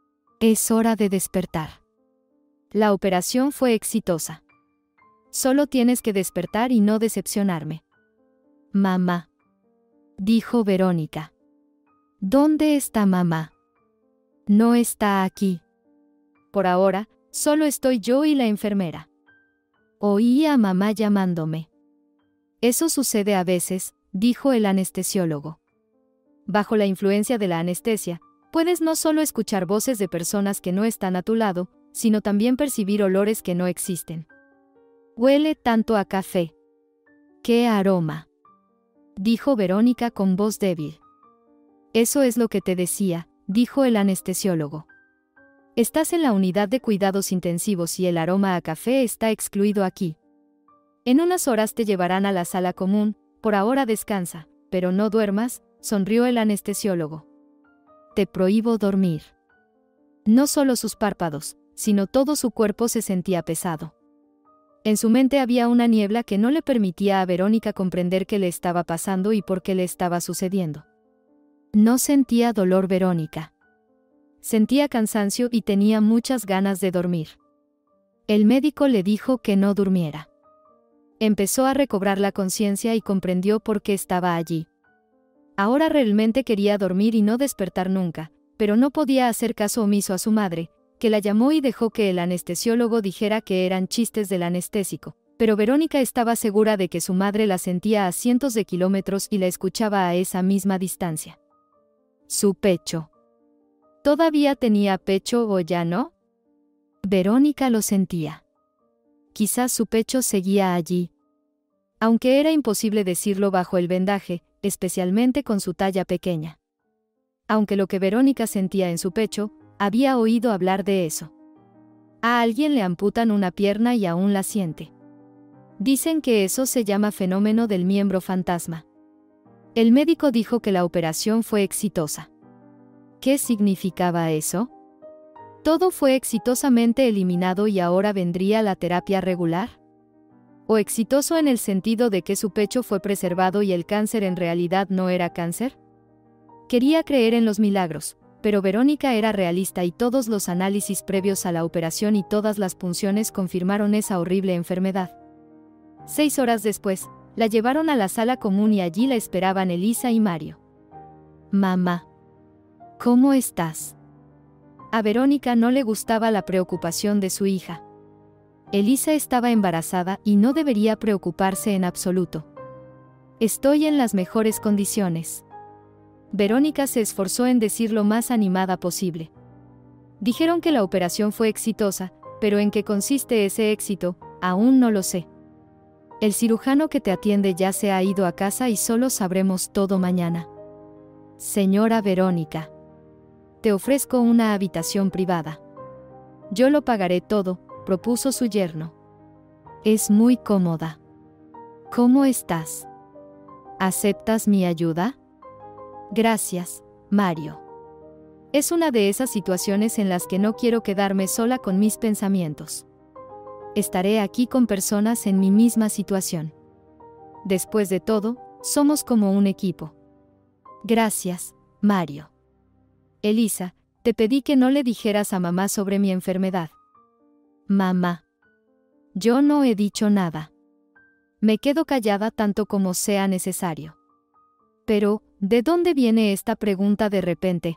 Es hora de despertar. La operación fue exitosa. Solo tienes que despertar y no decepcionarme. Mamá. Dijo Verónica. ¿Dónde está mamá? No está aquí. Por ahora, solo estoy yo y la enfermera. Oí a mamá llamándome. Eso sucede a veces, dijo el anestesiólogo. Bajo la influencia de la anestesia, puedes no solo escuchar voces de personas que no están a tu lado, sino también percibir olores que no existen. Huele tanto a café. ¡Qué aroma!, dijo Verónica con voz débil. Eso es lo que te decía, dijo el anestesiólogo. Estás en la unidad de cuidados intensivos y el aroma a café está excluido aquí. En unas horas te llevarán a la sala común, por ahora descansa, pero no duermas, sonrió el anestesiólogo. Te prohíbo dormir. No solo sus párpados, sino todo su cuerpo se sentía pesado. En su mente había una niebla que no le permitía a Verónica comprender qué le estaba pasando y por qué le estaba sucediendo. No sentía dolor Verónica. Sentía cansancio y tenía muchas ganas de dormir. El médico le dijo que no durmiera. Empezó a recobrar la conciencia y comprendió por qué estaba allí. Ahora realmente quería dormir y no despertar nunca, pero no podía hacer caso omiso a su madre, que la llamó y dejó que el anestesiólogo dijera que eran chistes del anestésico, pero Verónica estaba segura de que su madre la sentía a cientos de kilómetros y la escuchaba a esa misma distancia. Su pecho. ¿Todavía tenía pecho o ya no? Verónica lo sentía. Quizás su pecho seguía allí. Aunque era imposible decirlo bajo el vendaje, especialmente con su talla pequeña. Aunque lo que Verónica sentía en su pecho, había oído hablar de eso. A alguien le amputan una pierna y aún la siente. Dicen que eso se llama fenómeno del miembro fantasma. El médico dijo que la operación fue exitosa. ¿Qué significaba eso? ¿Todo fue exitosamente eliminado y ahora vendría la terapia regular? ¿O exitoso en el sentido de que su pecho fue preservado y el cáncer en realidad no era cáncer? Quería creer en los milagros, pero Verónica era realista y todos los análisis previos a la operación y todas las punciones confirmaron esa horrible enfermedad. Seis horas después, la llevaron a la sala común y allí la esperaban Elisa y Mario. Mamá, ¿cómo estás? A Verónica no le gustaba la preocupación de su hija. Elisa estaba embarazada y no debería preocuparse en absoluto. Estoy en las mejores condiciones. Verónica se esforzó en decir lo más animada posible. Dijeron que la operación fue exitosa, pero en qué consiste ese éxito, aún no lo sé. El cirujano que te atiende ya se ha ido a casa y solo sabremos todo mañana. Señora Verónica, te ofrezco una habitación privada. Yo lo pagaré todo, propuso su yerno. Es muy cómoda. ¿Cómo estás? ¿Aceptas mi ayuda? Gracias, Mario. Es una de esas situaciones en las que no quiero quedarme sola con mis pensamientos. Estaré aquí con personas en mi misma situación. Después de todo, somos como un equipo. Gracias, Mario. Elisa, te pedí que no le dijeras a mamá sobre mi enfermedad. Mamá. Yo no he dicho nada. Me quedo callada tanto como sea necesario. Pero, ¿de dónde viene esta pregunta de repente?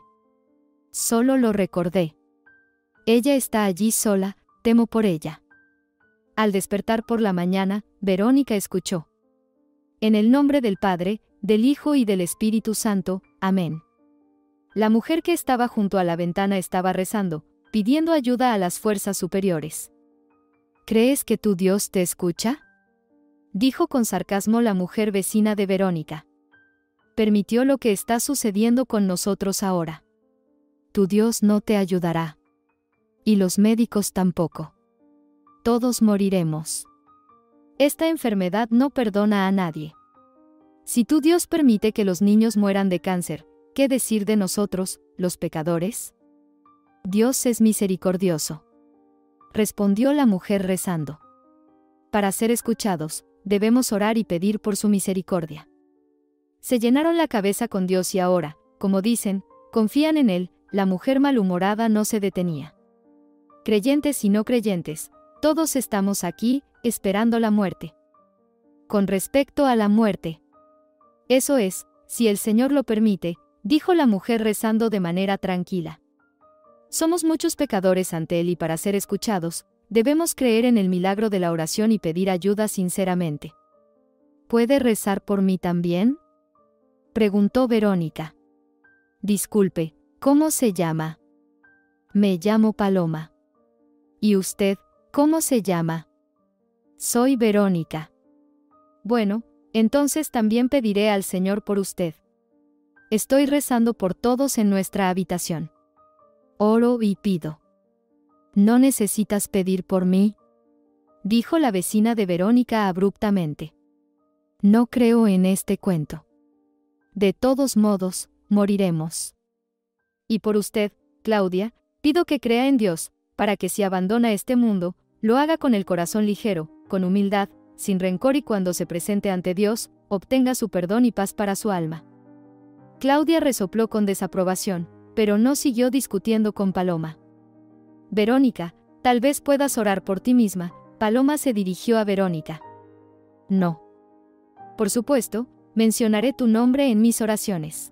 Solo lo recordé. Ella está allí sola, temo por ella. Al despertar por la mañana, Verónica escuchó. En el nombre del Padre, del Hijo y del Espíritu Santo, amén. La mujer que estaba junto a la ventana estaba rezando, pidiendo ayuda a las fuerzas superiores. ¿Crees que tu Dios te escucha? Dijo con sarcasmo la mujer vecina de Verónica. Permitió lo que está sucediendo con nosotros ahora. Tu Dios no te ayudará. Y los médicos tampoco. Todos moriremos. Esta enfermedad no perdona a nadie. Si tu Dios permite que los niños mueran de cáncer, ¿qué decir de nosotros, los pecadores? Dios es misericordioso. Respondió la mujer rezando. Para ser escuchados, debemos orar y pedir por su misericordia. Se llenaron la cabeza con Dios y ahora, como dicen, confían en Él. La mujer malhumorada no se detenía. Creyentes y no creyentes, todos estamos aquí, esperando la muerte. Con respecto a la muerte. Eso es, si el Señor lo permite, dijo la mujer rezando de manera tranquila. Somos muchos pecadores ante Él y para ser escuchados, debemos creer en el milagro de la oración y pedir ayuda sinceramente. ¿Puede rezar por mí también? Preguntó Verónica. Disculpe, ¿cómo se llama? Me llamo Paloma. ¿Y usted, cómo se llama? Soy Verónica. Bueno, entonces también pediré al Señor por usted. Estoy rezando por todos en nuestra habitación. Oro y pido. ¿No necesitas pedir por mí? Dijo la vecina de Verónica abruptamente. No creo en este cuento. De todos modos, moriremos. Y por usted, Claudia, pido que crea en Dios, para que si abandona este mundo, lo haga con el corazón ligero, con humildad, sin rencor y cuando se presente ante Dios, obtenga su perdón y paz para su alma. Claudia resopló con desaprobación, pero no siguió discutiendo con Paloma. Verónica, tal vez puedas orar por ti misma. Paloma se dirigió a Verónica. No. Por supuesto, mencionaré tu nombre en mis oraciones.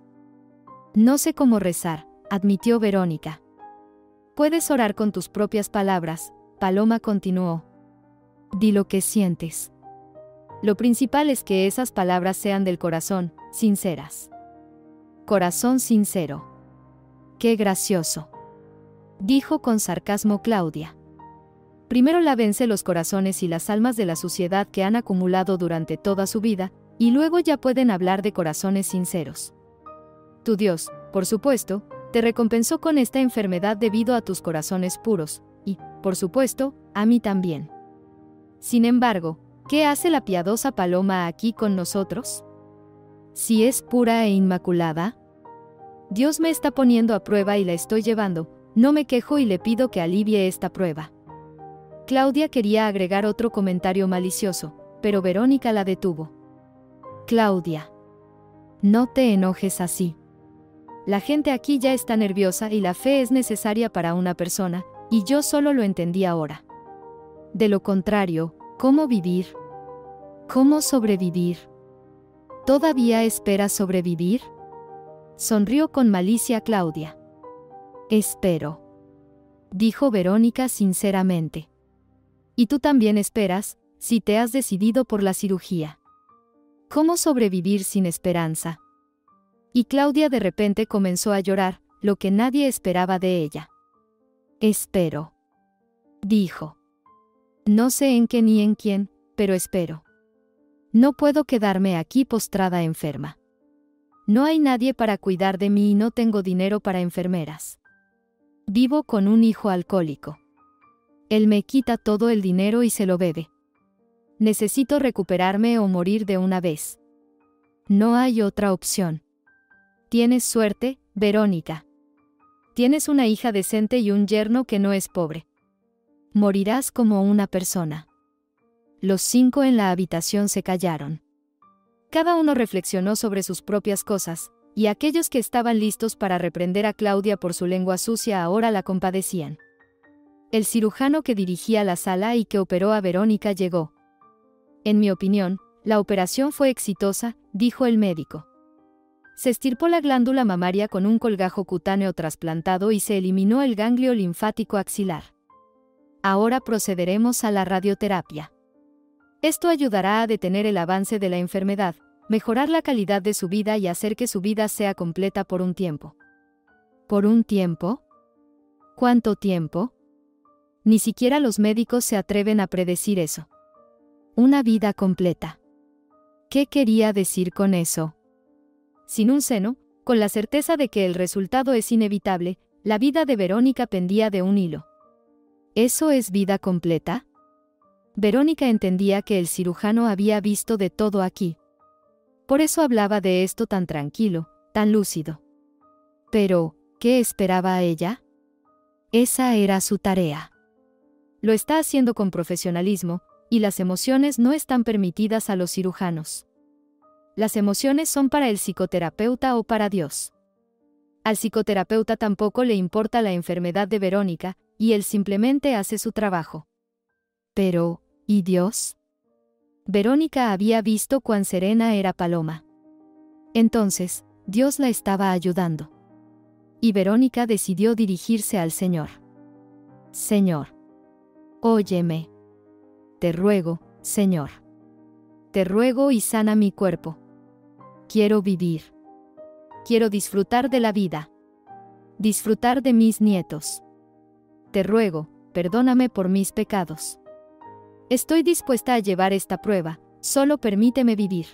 No sé cómo rezar, admitió Verónica. Puedes orar con tus propias palabras, Paloma continuó. Di lo que sientes. Lo principal es que esas palabras sean del corazón, sinceras. Corazón sincero. ¡Qué gracioso!, dijo con sarcasmo Claudia. Primero lávense los corazones y las almas de la suciedad que han acumulado durante toda su vida, y luego ya pueden hablar de corazones sinceros. Tu Dios, por supuesto, te recompensó con esta enfermedad debido a tus corazones puros, y, por supuesto, a mí también. Sin embargo, ¿qué hace la piadosa Paloma aquí con nosotros? Si es pura e inmaculada, Dios me está poniendo a prueba y la estoy llevando, no me quejo y le pido que alivie esta prueba. Claudia quería agregar otro comentario malicioso, pero Verónica la detuvo. Claudia, no te enojes así. La gente aquí ya está nerviosa y la fe es necesaria para una persona, y yo solo lo entendí ahora. De lo contrario, ¿cómo vivir? ¿Cómo sobrevivir? ¿Todavía esperas sobrevivir? Sonrió con malicia Claudia. Espero, dijo Verónica sinceramente. Y tú también esperas, si te has decidido por la cirugía. ¿Cómo sobrevivir sin esperanza? Y Claudia de repente comenzó a llorar, lo que nadie esperaba de ella. Espero, dijo. No sé en qué ni en quién, pero espero. No puedo quedarme aquí postrada enferma. No hay nadie para cuidar de mí y no tengo dinero para enfermeras. Vivo con un hijo alcohólico. Él me quita todo el dinero y se lo bebe. Necesito recuperarme o morir de una vez. No hay otra opción. Tienes suerte, Verónica. Tienes una hija decente y un yerno que no es pobre. Morirás como una persona. Los cinco en la habitación se callaron. Cada uno reflexionó sobre sus propias cosas, y aquellos que estaban listos para reprender a Claudia por su lengua sucia ahora la compadecían. El cirujano que dirigía la sala y que operó a Verónica llegó. En mi opinión, la operación fue exitosa, dijo el médico. Se estirpó la glándula mamaria con un colgajo cutáneo trasplantado y se eliminó el ganglio linfático axilar. Ahora procederemos a la radioterapia. Esto ayudará a detener el avance de la enfermedad, mejorar la calidad de su vida y hacer que su vida sea completa por un tiempo. ¿Por un tiempo? ¿Cuánto tiempo? Ni siquiera los médicos se atreven a predecir eso. Una vida completa. ¿Qué quería decir con eso? Sin un seno, con la certeza de que el resultado es inevitable, la vida de Verónica pendía de un hilo. ¿Eso es vida completa? Verónica entendía que el cirujano había visto de todo aquí. Por eso hablaba de esto tan tranquilo, tan lúcido. Pero, ¿qué esperaba a ella? Esa era su tarea. Lo está haciendo con profesionalismo, y las emociones no están permitidas a los cirujanos. Las emociones son para el psicoterapeuta o para Dios. Al psicoterapeuta tampoco le importa la enfermedad de Verónica, y él simplemente hace su trabajo. Pero, ¿y Dios? Verónica había visto cuán serena era Paloma. Entonces, Dios la estaba ayudando. Y Verónica decidió dirigirse al Señor. Señor, óyeme. Te ruego, Señor. Te ruego y sana mi cuerpo. Quiero vivir. Quiero disfrutar de la vida. Disfrutar de mis nietos. Te ruego, perdóname por mis pecados. Estoy dispuesta a llevar esta prueba, solo permíteme vivir.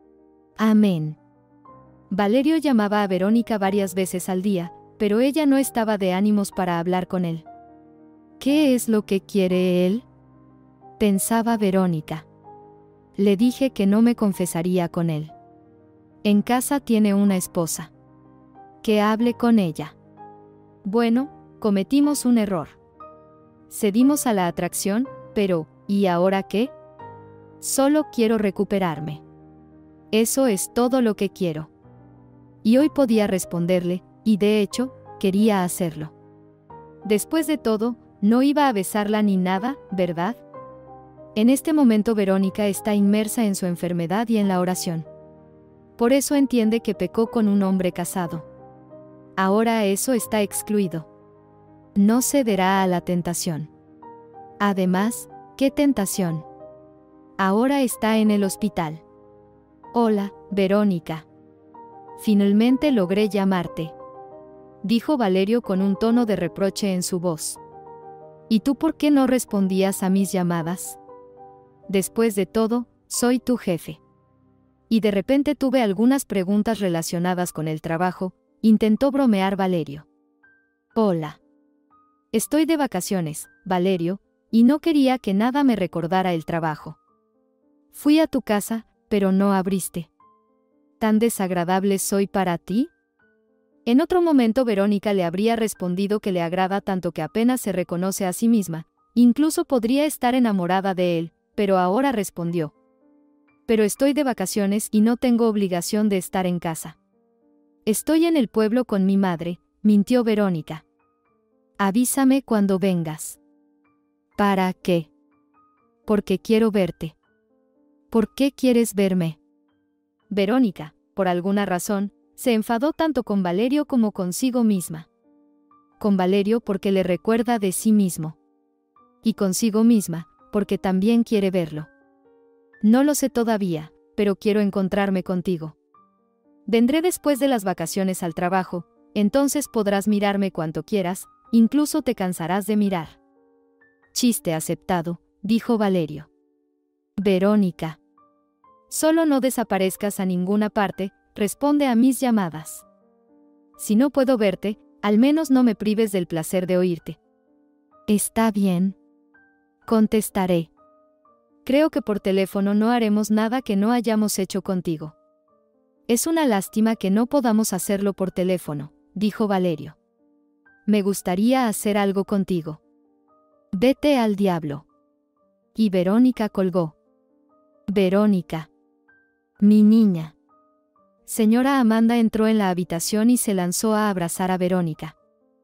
Amén. Valerio llamaba a Verónica varias veces al día, pero ella no estaba de ánimos para hablar con él. ¿Qué es lo que quiere él? Pensaba Verónica. Le dije que no me confesaría con él. En casa tiene una esposa. Que hable con ella. Bueno, cometimos un error. Cedimos a la atracción, pero, ¿y ahora qué? Solo quiero recuperarme. Eso es todo lo que quiero. Y hoy podía responderle, y de hecho, quería hacerlo. Después de todo, no iba a besarla ni nada, ¿verdad? En este momento Verónica está inmersa en su enfermedad y en la oración. Por eso entiende que pecó con un hombre casado. Ahora eso está excluido. No cederá a la tentación. Además, ¿qué tentación? Ahora está en el hospital. Hola, Verónica. Finalmente logré llamarte. dijo Valerio con un tono de reproche en su voz. ¿Y tú por qué no respondías a mis llamadas? Después de todo, soy tu jefe. Y de repente tuve algunas preguntas relacionadas con el trabajo, intentó bromear Valerio. Hola. Estoy de vacaciones, Valerio, y no quería que nada me recordara el trabajo. Fui a tu casa, pero no abriste. ¿Tan desagradable soy para ti? En otro momento Verónica le habría respondido que le agrada tanto que apenas se reconoce a sí misma, incluso podría estar enamorada de él, pero ahora respondió. Pero estoy de vacaciones y no tengo obligación de estar en casa. Estoy en el pueblo con mi madre, mintió Verónica. Avísame cuando vengas. ¿Para qué? Porque quiero verte. ¿Por qué quieres verme? Verónica, por alguna razón, se enfadó tanto con Valerio como consigo misma. Con Valerio porque le recuerda de sí mismo. Y consigo misma, porque también quiere verlo. No lo sé todavía, pero quiero encontrarme contigo. Vendré después de las vacaciones al trabajo, entonces podrás mirarme cuanto quieras, incluso te cansarás de mirar. Chiste aceptado, dijo Valerio. Verónica. Solo no desaparezcas a ninguna parte, responde a mis llamadas. Si no puedo verte, al menos no me prives del placer de oírte. Está bien. Contestaré. Creo que por teléfono no haremos nada que no hayamos hecho contigo. Es una lástima que no podamos hacerlo por teléfono, dijo Valerio. Me gustaría hacer algo contigo. Vete al diablo. Y Verónica colgó. Verónica. Mi niña. Señora Amanda entró en la habitación y se lanzó a abrazar a Verónica.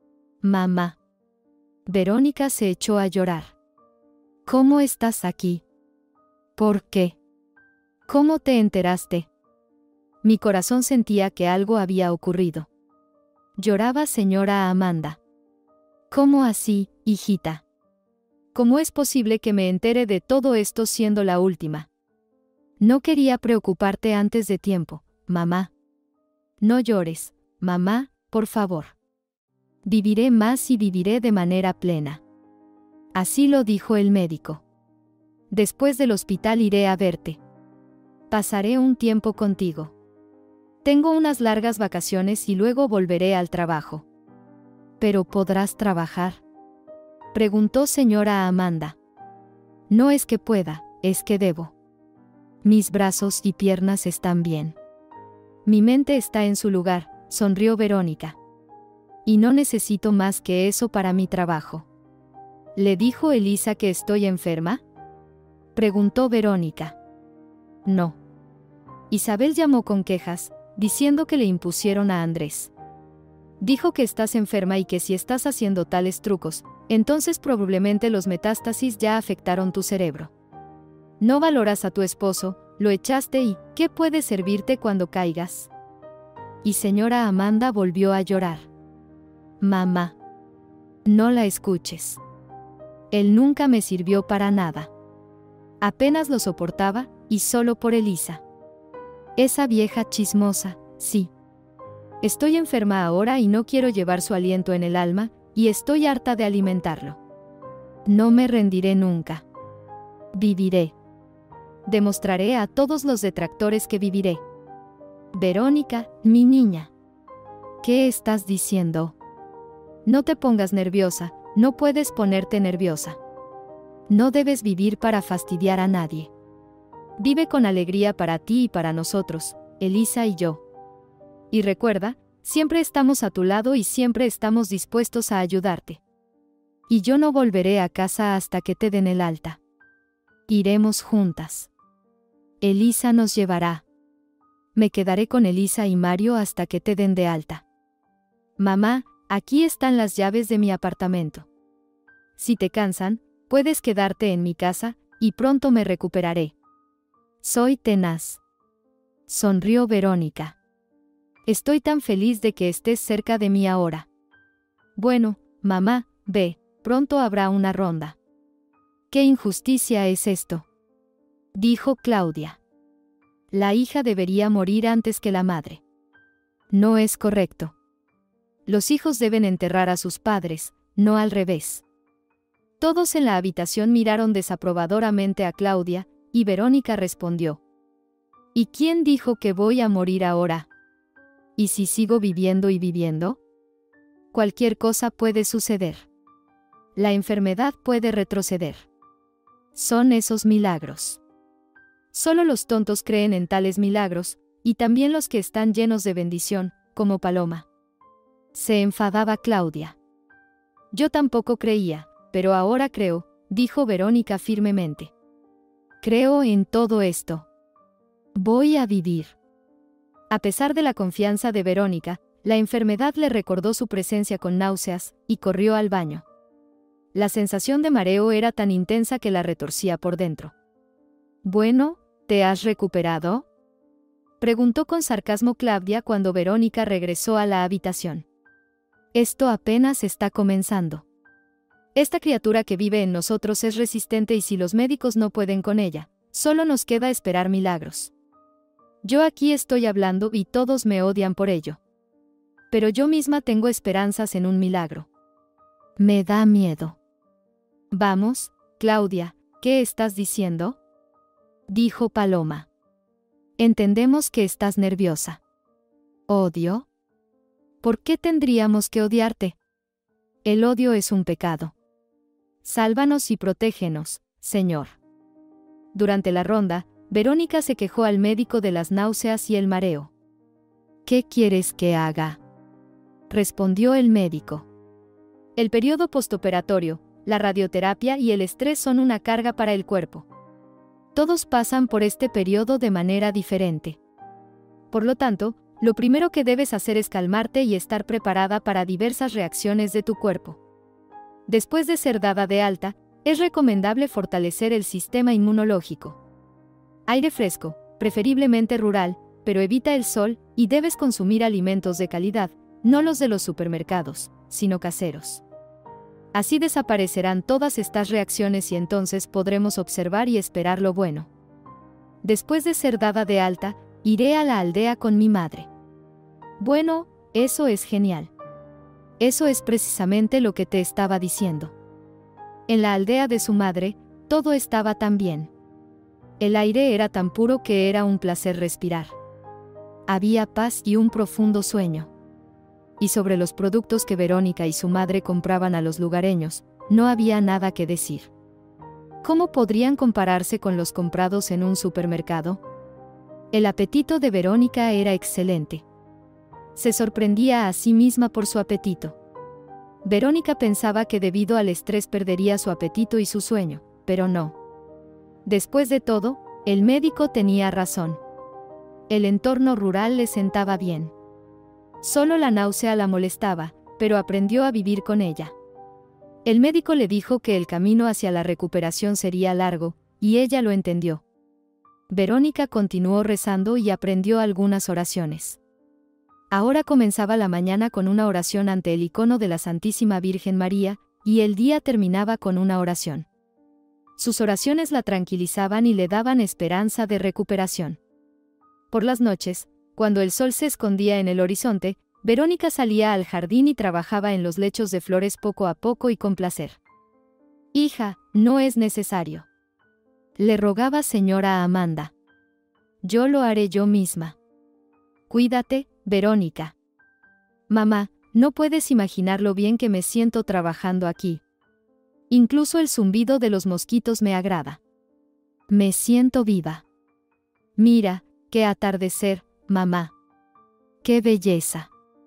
Mamá. Verónica se echó a llorar. ¿Cómo estás aquí? ¿Por qué? ¿Cómo te enteraste? Mi corazón sentía que algo había ocurrido. Lloraba señora Amanda. ¿Cómo así, hijita? ¿Cómo es posible que me entere de todo esto siendo la última? No quería preocuparte antes de tiempo, mamá. No llores, mamá, por favor. Viviré más y viviré de manera plena. Así lo dijo el médico. Después del hospital iré a verte. Pasaré un tiempo contigo. Tengo unas largas vacaciones y luego volveré al trabajo. ¿Pero podrás trabajar?, preguntó señora Amanda. No es que pueda, es que debo. Mis brazos y piernas están bien. Mi mente está en su lugar, sonrió Verónica. Y no necesito más que eso para mi trabajo. ¿Le dijo Elisa que estoy enferma?, preguntó Verónica. No. Isabel llamó con quejas, diciendo que le impusieron a Andrés. Dijo que estás enferma y que si estás haciendo tales trucos, entonces probablemente los metástasis ya afectaron tu cerebro. No valoras a tu esposo, lo echaste y, ¿qué puede servirte cuando caigas? Y señora Amanda volvió a llorar. Mamá. No la escuches. Él nunca me sirvió para nada. Apenas lo soportaba, y solo por Elisa. Esa vieja chismosa, sí. Estoy enferma ahora y no quiero llevar su aliento en el alma, y estoy harta de alimentarlo. No me rendiré nunca. Viviré. Demostraré a todos los detractores que viviré. Verónica, mi niña. ¿Qué estás diciendo? No te pongas nerviosa, no puedes ponerte nerviosa. No debes vivir para fastidiar a nadie. Vive con alegría para ti y para nosotros, Elisa y yo. Y recuerda, siempre estamos a tu lado y siempre estamos dispuestos a ayudarte. Y yo no volveré a casa hasta que te den el alta. Iremos juntas. Elisa nos llevará. Me quedaré con Elisa y Mario hasta que te den de alta. Mamá, aquí están las llaves de mi apartamento. Si te cansan, puedes quedarte en mi casa, y pronto me recuperaré. Soy tenaz. Sonrió Verónica. Estoy tan feliz de que estés cerca de mí ahora. Bueno, mamá, ve, pronto habrá una ronda. ¿Qué injusticia es esto?, dijo Claudia. La hija debería morir antes que la madre. No es correcto. Los hijos deben enterrar a sus padres, no al revés. Todos en la habitación miraron desaprobadoramente a Claudia, y Verónica respondió: ¿Y quién dijo que voy a morir ahora? ¿Y si sigo viviendo y viviendo? Cualquier cosa puede suceder. La enfermedad puede retroceder. Son esos milagros. Solo los tontos creen en tales milagros, y también los que están llenos de bendición, como Paloma. Se enfadaba Claudia. Yo tampoco creía, pero ahora creo, dijo Verónica firmemente. Creo en todo esto. Voy a vivir. A pesar de la confianza de Verónica, la enfermedad le recordó su presencia con náuseas, y corrió al baño. La sensación de mareo era tan intensa que la retorcía por dentro. Bueno, ¿te has recuperado?, preguntó con sarcasmo Claudia cuando Verónica regresó a la habitación. Esto apenas está comenzando. Esta criatura que vive en nosotros es resistente y si los médicos no pueden con ella, solo nos queda esperar milagros. Yo aquí estoy hablando y todos me odian por ello. Pero yo misma tengo esperanzas en un milagro. Me da miedo. Vamos, Claudia, ¿qué estás diciendo?, dijo Paloma. Entendemos que estás nerviosa. ¿Odio? ¿Por qué tendríamos que odiarte? El odio es un pecado. Sálvanos y protégenos, Señor. Durante la ronda, Verónica se quejó al médico de las náuseas y el mareo. ¿Qué quieres que haga?, respondió el médico. El periodo postoperatorio, la radioterapia y el estrés son una carga para el cuerpo. Todos pasan por este periodo de manera diferente. Por lo tanto, lo primero que debes hacer es calmarte y estar preparada para diversas reacciones de tu cuerpo. Después de ser dada de alta, es recomendable fortalecer el sistema inmunológico. Aire fresco, preferiblemente rural, pero evita el sol, y debes consumir alimentos de calidad, no los de los supermercados, sino caseros. Así desaparecerán todas estas reacciones y entonces podremos observar y esperar lo bueno. Después de ser dada de alta, iré a la aldea con mi madre. Bueno, eso es genial. Eso es precisamente lo que te estaba diciendo. En la aldea de su madre, todo estaba tan bien. El aire era tan puro que era un placer respirar. Había paz y un profundo sueño. Y sobre los productos que Verónica y su madre compraban a los lugareños, no había nada que decir. ¿Cómo podrían compararse con los comprados en un supermercado? El apetito de Verónica era excelente. Se sorprendía a sí misma por su apetito. Verónica pensaba que debido al estrés perdería su apetito y su sueño, pero no. Después de todo, el médico tenía razón. El entorno rural le sentaba bien. Solo la náusea la molestaba, pero aprendió a vivir con ella. El médico le dijo que el camino hacia la recuperación sería largo, y ella lo entendió. Verónica continuó rezando y aprendió algunas oraciones. Ahora comenzaba la mañana con una oración ante el icono de la Santísima Virgen María, y el día terminaba con una oración. Sus oraciones la tranquilizaban y le daban esperanza de recuperación. Por las noches, cuando el sol se escondía en el horizonte, Verónica salía al jardín y trabajaba en los lechos de flores poco a poco y con placer. «Hija, no es necesario», le rogaba señora Amanda. «Yo lo haré yo misma. Cuídate, Verónica». «Mamá, no puedes imaginar lo bien que me siento trabajando aquí. Incluso el zumbido de los mosquitos me agrada. Me siento viva. Mira, qué atardecer, mamá. ¡Qué belleza!».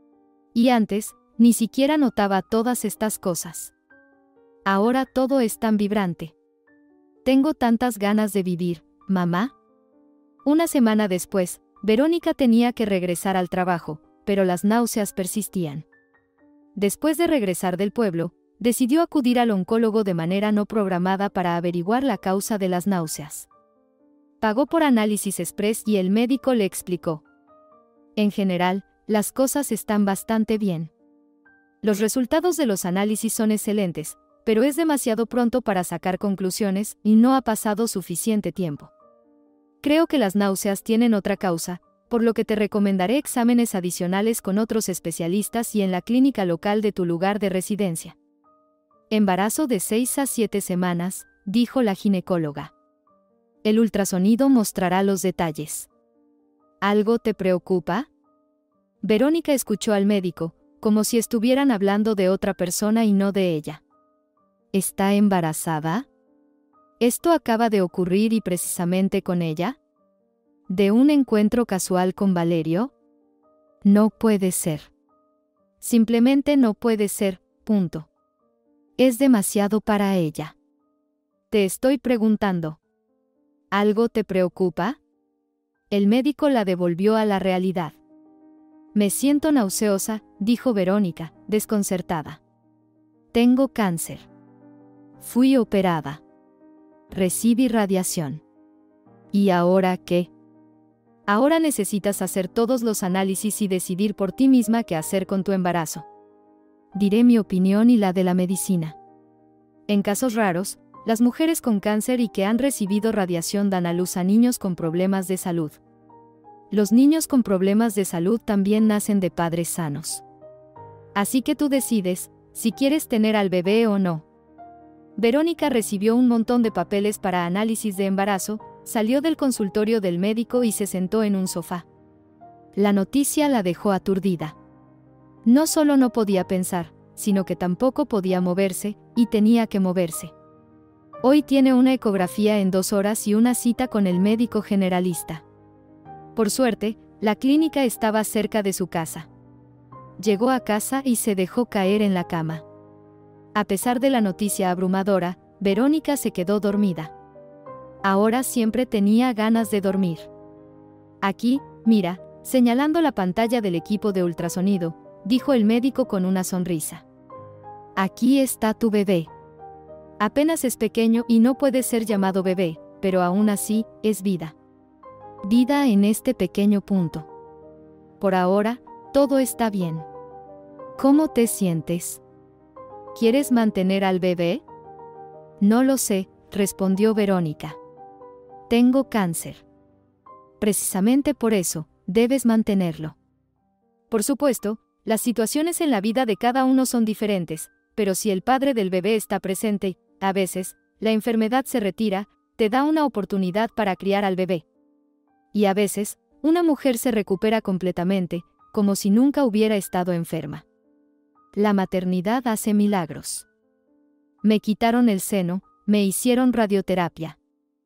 Y antes, ni siquiera notaba todas estas cosas. Ahora todo es tan vibrante. Tengo tantas ganas de vivir, mamá. Una semana después, Verónica tenía que regresar al trabajo, pero las náuseas persistían. Después de regresar del pueblo, decidió acudir al oncólogo de manera no programada para averiguar la causa de las náuseas. Pagó por análisis express y el médico le explicó. En general, las cosas están bastante bien. Los resultados de los análisis son excelentes, pero es demasiado pronto para sacar conclusiones y no ha pasado suficiente tiempo. Creo que las náuseas tienen otra causa, por lo que te recomendaré exámenes adicionales con otros especialistas y en la clínica local de tu lugar de residencia. Embarazo de seis a siete semanas, dijo la ginecóloga. El ultrasonido mostrará los detalles. ¿Algo te preocupa? Verónica escuchó al médico, como si estuvieran hablando de otra persona y no de ella. ¿Está embarazada? ¿Esto acaba de ocurrir y precisamente con ella? ¿De un encuentro casual con Valerio? No puede ser. Simplemente no puede ser, punto. Es demasiado para ella. Te estoy preguntando. ¿Algo te preocupa? El médico la devolvió a la realidad. Me siento nauseosa, dijo Verónica, desconcertada. Tengo cáncer. Fui operada. Recibí radiación. ¿Y ahora qué? Ahora necesitas hacer todos los análisis y decidir por ti misma qué hacer con tu embarazo. Diré mi opinión y la de la medicina. En casos raros, las mujeres con cáncer y que han recibido radiación dan a luz a niños con problemas de salud. Los niños con problemas de salud también nacen de padres sanos. Así que tú decides si quieres tener al bebé o no. Verónica recibió un montón de papeles para análisis de embarazo, salió del consultorio del médico y se sentó en un sofá. La noticia la dejó aturdida. No solo no podía pensar, sino que tampoco podía moverse, y tenía que moverse. Hoy tiene una ecografía en dos horas y una cita con el médico generalista. Por suerte, la clínica estaba cerca de su casa. Llegó a casa y se dejó caer en la cama. A pesar de la noticia abrumadora, Verónica se quedó dormida. Ahora siempre tenía ganas de dormir. Aquí, mira, señalando la pantalla del equipo de ultrasonido, dijo el médico con una sonrisa. Aquí está tu bebé. Apenas es pequeño y no puede ser llamado bebé, pero aún así, es vida. Vida en este pequeño punto. Por ahora, todo está bien. ¿Cómo te sientes? ¿Quieres mantener al bebé? No lo sé, respondió Verónica. Tengo cáncer. Precisamente por eso, debes mantenerlo. Por supuesto, las situaciones en la vida de cada uno son diferentes, pero si el padre del bebé está presente, a veces, la enfermedad se retira, te da una oportunidad para criar al bebé. Y a veces, una mujer se recupera completamente, como si nunca hubiera estado enferma. La maternidad hace milagros. Me quitaron el seno, me hicieron radioterapia.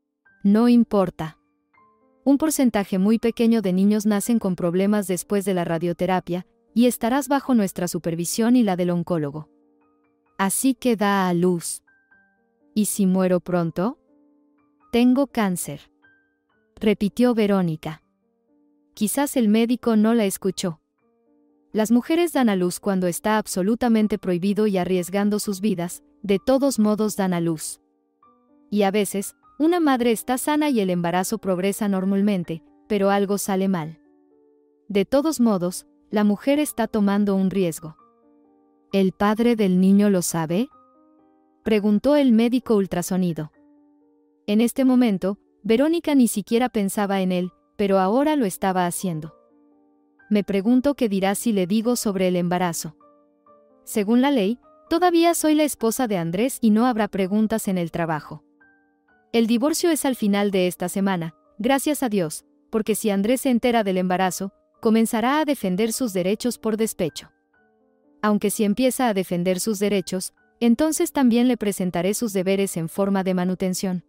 No importa. Un porcentaje muy pequeño de niños nacen con problemas después de la radioterapia, y estarás bajo nuestra supervisión y la del oncólogo. Así que da a luz. ¿Y si muero pronto? Tengo cáncer. Repitió Verónica. Quizás el médico no la escuchó. Las mujeres dan a luz cuando está absolutamente prohibido y arriesgando sus vidas, de todos modos dan a luz. Y a veces, una madre está sana y el embarazo progresa normalmente, pero algo sale mal. De todos modos, la mujer está tomando un riesgo. ¿El padre del niño lo sabe? Preguntó el médico ultrasonido. En este momento, Verónica ni siquiera pensaba en él, pero ahora lo estaba haciendo. Me pregunto qué dirá si le digo sobre el embarazo. Según la ley, todavía soy la esposa de Andrés y no habrá preguntas en el trabajo. El divorcio es al final de esta semana, gracias a Dios, porque si Andrés se entera del embarazo, comenzará a defender sus derechos por despecho. Aunque si empieza a defender sus derechos, entonces también le presentaré sus deberes en forma de manutención.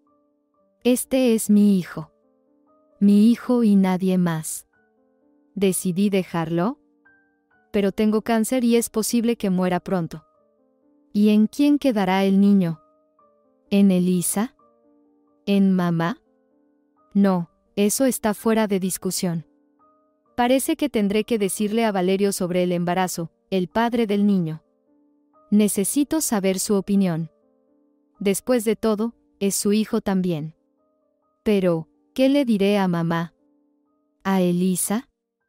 Este es mi hijo. Mi hijo y nadie más. ¿Decidí dejarlo? Pero tengo cáncer y es posible que muera pronto. ¿Y en quién quedará el niño? ¿En Elisa? ¿En mamá? No, eso está fuera de discusión. Parece que tendré que decirle a Valerio sobre el embarazo, el padre del niño. Necesito saber su opinión. Después de todo, es su hijo también. Pero, ¿qué le diré a mamá? ¿A Elisa?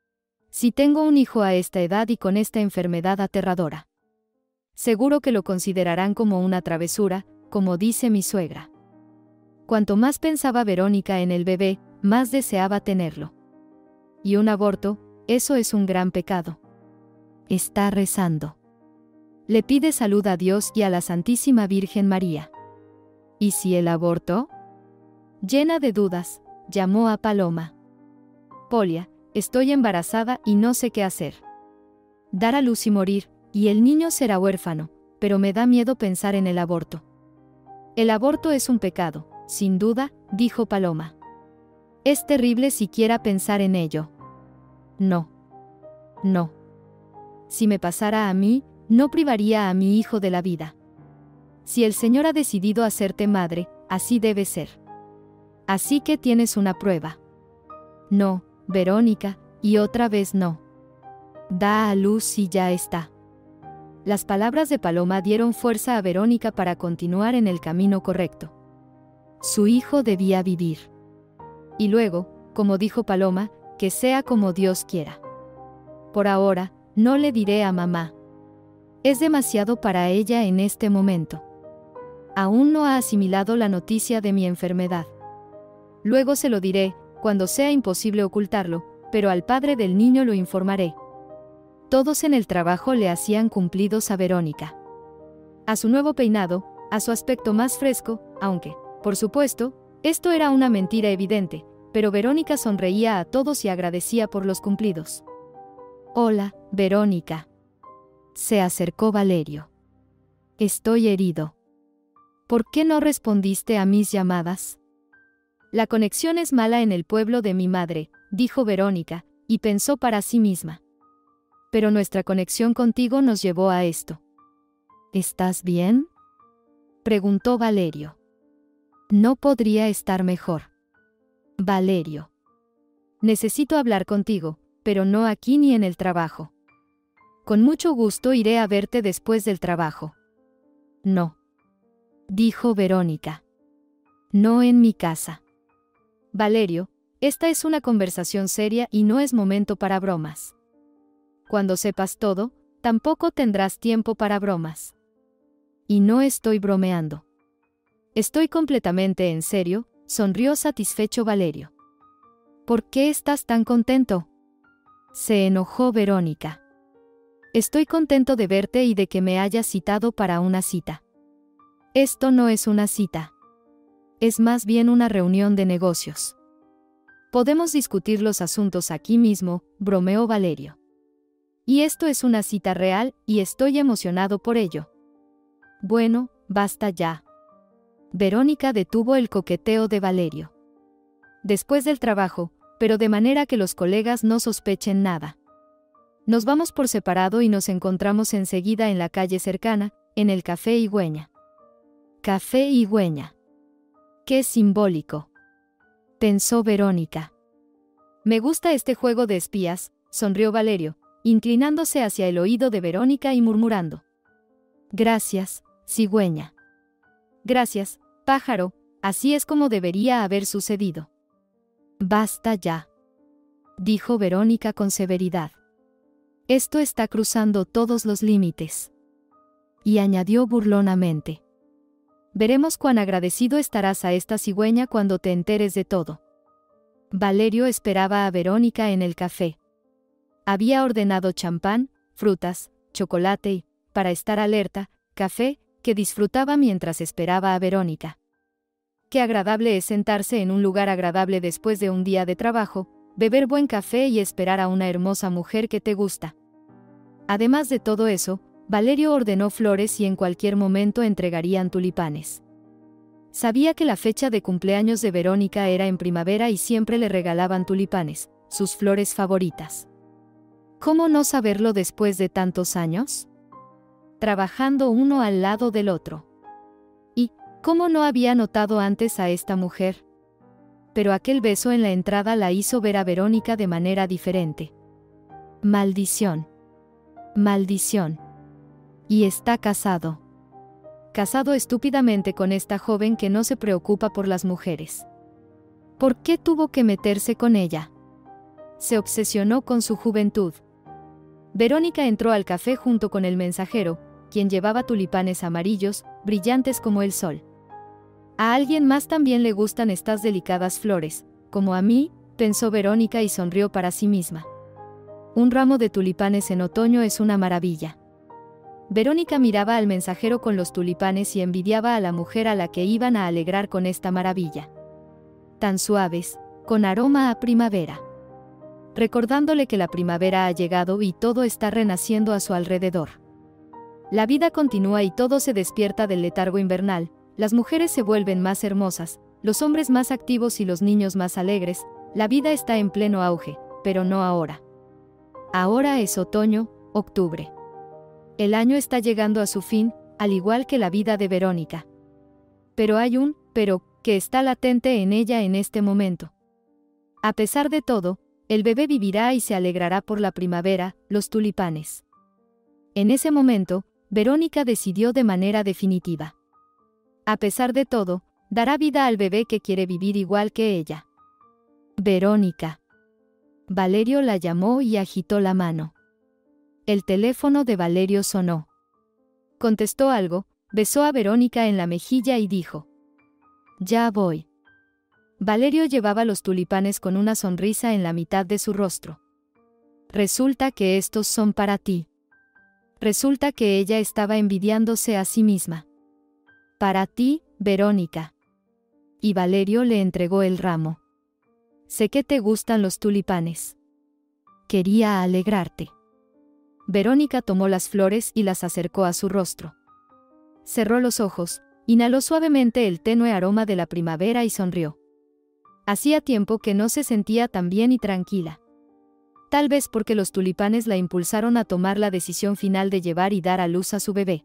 Si tengo un hijo a esta edad y con esta enfermedad aterradora. Seguro que lo considerarán como una travesura, como dice mi suegra. Cuanto más pensaba Verónica en el bebé, más deseaba tenerlo. Y un aborto, eso es un gran pecado. Está rezando. Le pide salud a Dios y a la Santísima Virgen María. ¿Y si el aborto? Llena de dudas, llamó a Paloma. Polia, estoy embarazada y no sé qué hacer. Dar a luz y morir, y el niño será huérfano, pero me da miedo pensar en el aborto. El aborto es un pecado, sin duda, dijo Paloma. Es terrible siquiera pensar en ello. No. No. Si me pasara a mí, no privaría a mi hijo de la vida. Si el Señor ha decidido hacerte madre, así debe ser. Así que tienes una prueba. No, Verónica, y otra vez no. Da a luz y ya está. Las palabras de Paloma dieron fuerza a Verónica para continuar en el camino correcto. Su hijo debía vivir. Y luego, como dijo Paloma, que sea como Dios quiera. Por ahora, no le diré a mamá. Es demasiado para ella en este momento. Aún no ha asimilado la noticia de mi enfermedad. Luego se lo diré, cuando sea imposible ocultarlo, pero al padre del niño lo informaré. Todos en el trabajo le hacían cumplidos a Verónica. A su nuevo peinado, a su aspecto más fresco, aunque, por supuesto, esto era una mentira evidente, pero Verónica sonreía a todos y agradecía por los cumplidos. Hola, Verónica. Se acercó Valerio. Estoy herido. ¿Por qué no respondiste a mis llamadas? La conexión es mala en el pueblo de mi madre, dijo Verónica, y pensó para sí misma. Pero nuestra conexión contigo nos llevó a esto. ¿Estás bien? Preguntó Valerio. No podría estar mejor. Valerio. Necesito hablar contigo, pero no aquí ni en el trabajo. Con mucho gusto iré a verte después del trabajo. No. Dijo Verónica. No en mi casa. Valerio, esta es una conversación seria y no es momento para bromas. Cuando sepas todo, tampoco tendrás tiempo para bromas. Y no estoy bromeando. Estoy completamente en serio, sonrió satisfecho Valerio. ¿Por qué estás tan contento? Se enojó Verónica. Estoy contento de verte y de que me hayas citado para una cita. Esto no es una cita. Es más bien una reunión de negocios. Podemos discutir los asuntos aquí mismo, bromeó Valerio. Y esto es una cita real, y estoy emocionado por ello. Bueno, basta ya. Verónica detuvo el coqueteo de Valerio. Después del trabajo, pero de manera que los colegas no sospechen nada. Nos vamos por separado y nos encontramos enseguida en la calle cercana, en el Café Higüeña. Café Higüeña. ¡Qué simbólico!, pensó Verónica. Me gusta este juego de espías, sonrió Valerio, inclinándose hacia el oído de Verónica y murmurando. Gracias, cigüeña. Gracias, pájaro, así es como debería haber sucedido. Basta ya, dijo Verónica con severidad. Esto está cruzando todos los límites. Y añadió burlonamente. Veremos cuán agradecido estarás a esta cigüeña cuando te enteres de todo. Valerio esperaba a Verónica en el café. Había ordenado champán, frutas, chocolate y, para estar alerta, café, que disfrutaba mientras esperaba a Verónica. Qué agradable es sentarse en un lugar agradable después de un día de trabajo, beber buen café y esperar a una hermosa mujer que te gusta. Además de todo eso, Valerio ordenó flores y en cualquier momento entregarían tulipanes. Sabía que la fecha de cumpleaños de Verónica era en primavera y siempre le regalaban tulipanes, sus flores favoritas. ¿Cómo no saberlo después de tantos años? Trabajando uno al lado del otro. ¿Y cómo no había notado antes a esta mujer? Pero aquel beso en la entrada la hizo ver a Verónica de manera diferente. Maldición. Maldición. Y está casado. Casado estúpidamente con esta joven que no se preocupa por las mujeres. ¿Por qué tuvo que meterse con ella? Se obsesionó con su juventud. Verónica entró al café junto con el mensajero, quien llevaba tulipanes amarillos, brillantes como el sol. A alguien más también le gustan estas delicadas flores, como a mí, pensó Verónica y sonrió para sí misma. Un ramo de tulipanes en otoño es una maravilla. Verónica miraba al mensajero con los tulipanes y envidiaba a la mujer a la que iban a alegrar con esta maravilla. Tan suaves, con aroma a primavera. Recordándole que la primavera ha llegado y todo está renaciendo a su alrededor. La vida continúa y todo se despierta del letargo invernal, las mujeres se vuelven más hermosas, los hombres más activos y los niños más alegres, la vida está en pleno auge, pero no ahora. Ahora es otoño, octubre. El año está llegando a su fin, al igual que la vida de Verónica. Pero hay un pero que está latente en ella en este momento. A pesar de todo, el bebé vivirá y se alegrará por la primavera, los tulipanes. En ese momento, Verónica decidió de manera definitiva. A pesar de todo, dará vida al bebé que quiere vivir igual que ella. Verónica. Valerio la llamó y agitó la mano. El teléfono de Valerio sonó. Contestó algo, besó a Verónica en la mejilla y dijo: «Ya voy». Valerio llevaba los tulipanes con una sonrisa en la mitad de su rostro. «Resulta que estos son para ti». Resulta que ella estaba envidiándose a sí misma. «Para ti, Verónica». Y Valerio le entregó el ramo. «Sé que te gustan los tulipanes. Quería alegrarte». Verónica tomó las flores y las acercó a su rostro. Cerró los ojos, inhaló suavemente el tenue aroma de la primavera y sonrió. Hacía tiempo que no se sentía tan bien y tranquila. Tal vez porque los tulipanes la impulsaron a tomar la decisión final de llevar y dar a luz a su bebé.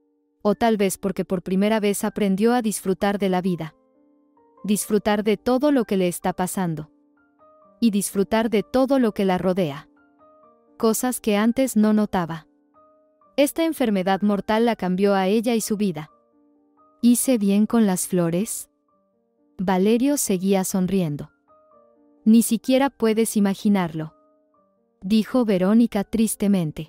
O tal vez porque por primera vez aprendió a disfrutar de la vida. Disfrutar de todo lo que le está pasando. Y disfrutar de todo lo que la rodea. Cosas que antes no notaba. Esta enfermedad mortal la cambió a ella y su vida. ¿Hice bien con las flores?». Valerio seguía sonriendo. «Ni siquiera puedes imaginarlo», dijo Verónica tristemente.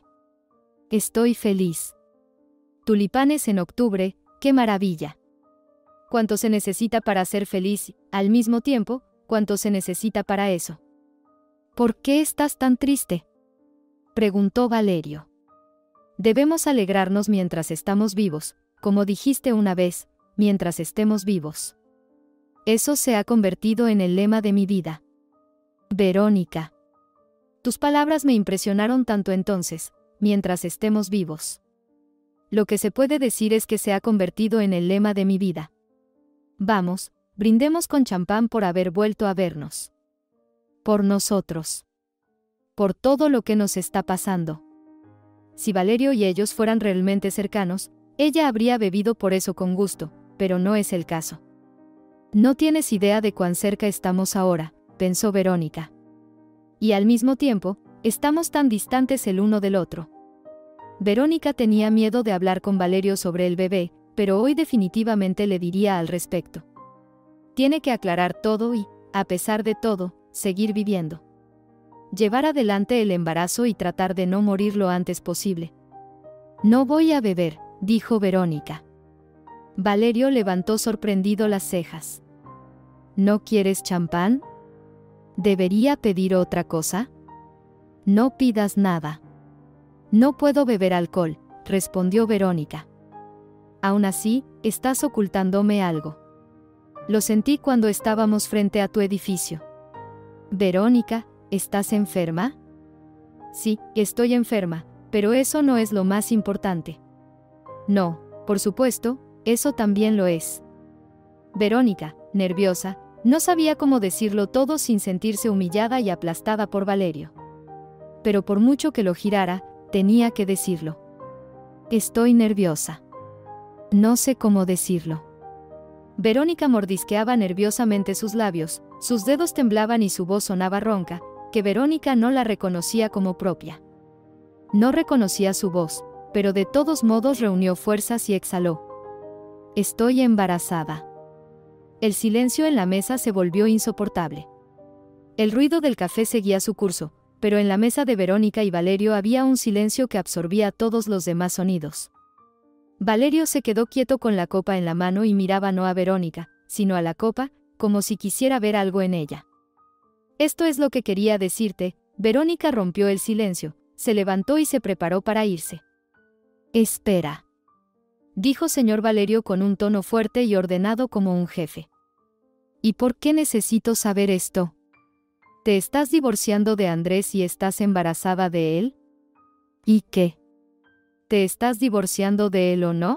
«Estoy feliz. Tulipanes en octubre, qué maravilla. ¿Cuánto se necesita para ser feliz? Al mismo tiempo, ¿cuánto se necesita para eso?». «¿Por qué estás tan triste?», preguntó Valerio. «Debemos alegrarnos mientras estamos vivos, como dijiste una vez, mientras estemos vivos. Eso se ha convertido en el lema de mi vida». «Verónica. Tus palabras me impresionaron tanto entonces, mientras estemos vivos. Lo que se puede decir es que se ha convertido en el lema de mi vida. Vamos, brindemos con champán por haber vuelto a vernos. Por nosotros. Por todo lo que nos está pasando». Si Valerio y ellos fueran realmente cercanos, ella habría bebido por eso con gusto, pero no es el caso. «No tienes idea de cuán cerca estamos ahora», pensó Verónica. «Y al mismo tiempo, estamos tan distantes el uno del otro». Verónica tenía miedo de hablar con Valerio sobre el bebé, pero hoy definitivamente le diría al respecto. Tiene que aclarar todo y, a pesar de todo, seguir viviendo. Llevar adelante el embarazo y tratar de no morir lo antes posible. «No voy a beber», dijo Verónica. Valerio levantó sorprendido las cejas. «¿No quieres champán? ¿Debería pedir otra cosa?». «No pidas nada». «No puedo beber alcohol», respondió Verónica. «Aún así, estás ocultándome algo. Lo sentí cuando estábamos frente a tu edificio». «Verónica, ¿estás enferma?». «Sí, estoy enferma, pero eso no es lo más importante». «No, por supuesto, eso también lo es». Verónica, nerviosa, no sabía cómo decirlo todo sin sentirse humillada y aplastada por Valerio. Pero por mucho que lo girara, tenía que decirlo. «Estoy nerviosa. No sé cómo decirlo». Verónica mordisqueaba nerviosamente sus labios, sus dedos temblaban y su voz sonaba ronca, que Verónica no la reconocía como propia. No reconocía su voz, pero de todos modos reunió fuerzas y exhaló. «Estoy embarazada». El silencio en la mesa se volvió insoportable. El ruido del café seguía su curso, pero en la mesa de Verónica y Valerio había un silencio que absorbía todos los demás sonidos. Valerio se quedó quieto con la copa en la mano y miraba no a Verónica, sino a la copa, como si quisiera ver algo en ella. Esto es lo que quería decirte. Verónica rompió el silencio, se levantó y se preparó para irse. Espera, dijo señor Valerio con un tono fuerte y ordenado como un jefe. ¿Y por qué necesito saber esto? ¿Te estás divorciando de Andrés y estás embarazada de él? ¿Y qué? ¿Te estás divorciando de él o no?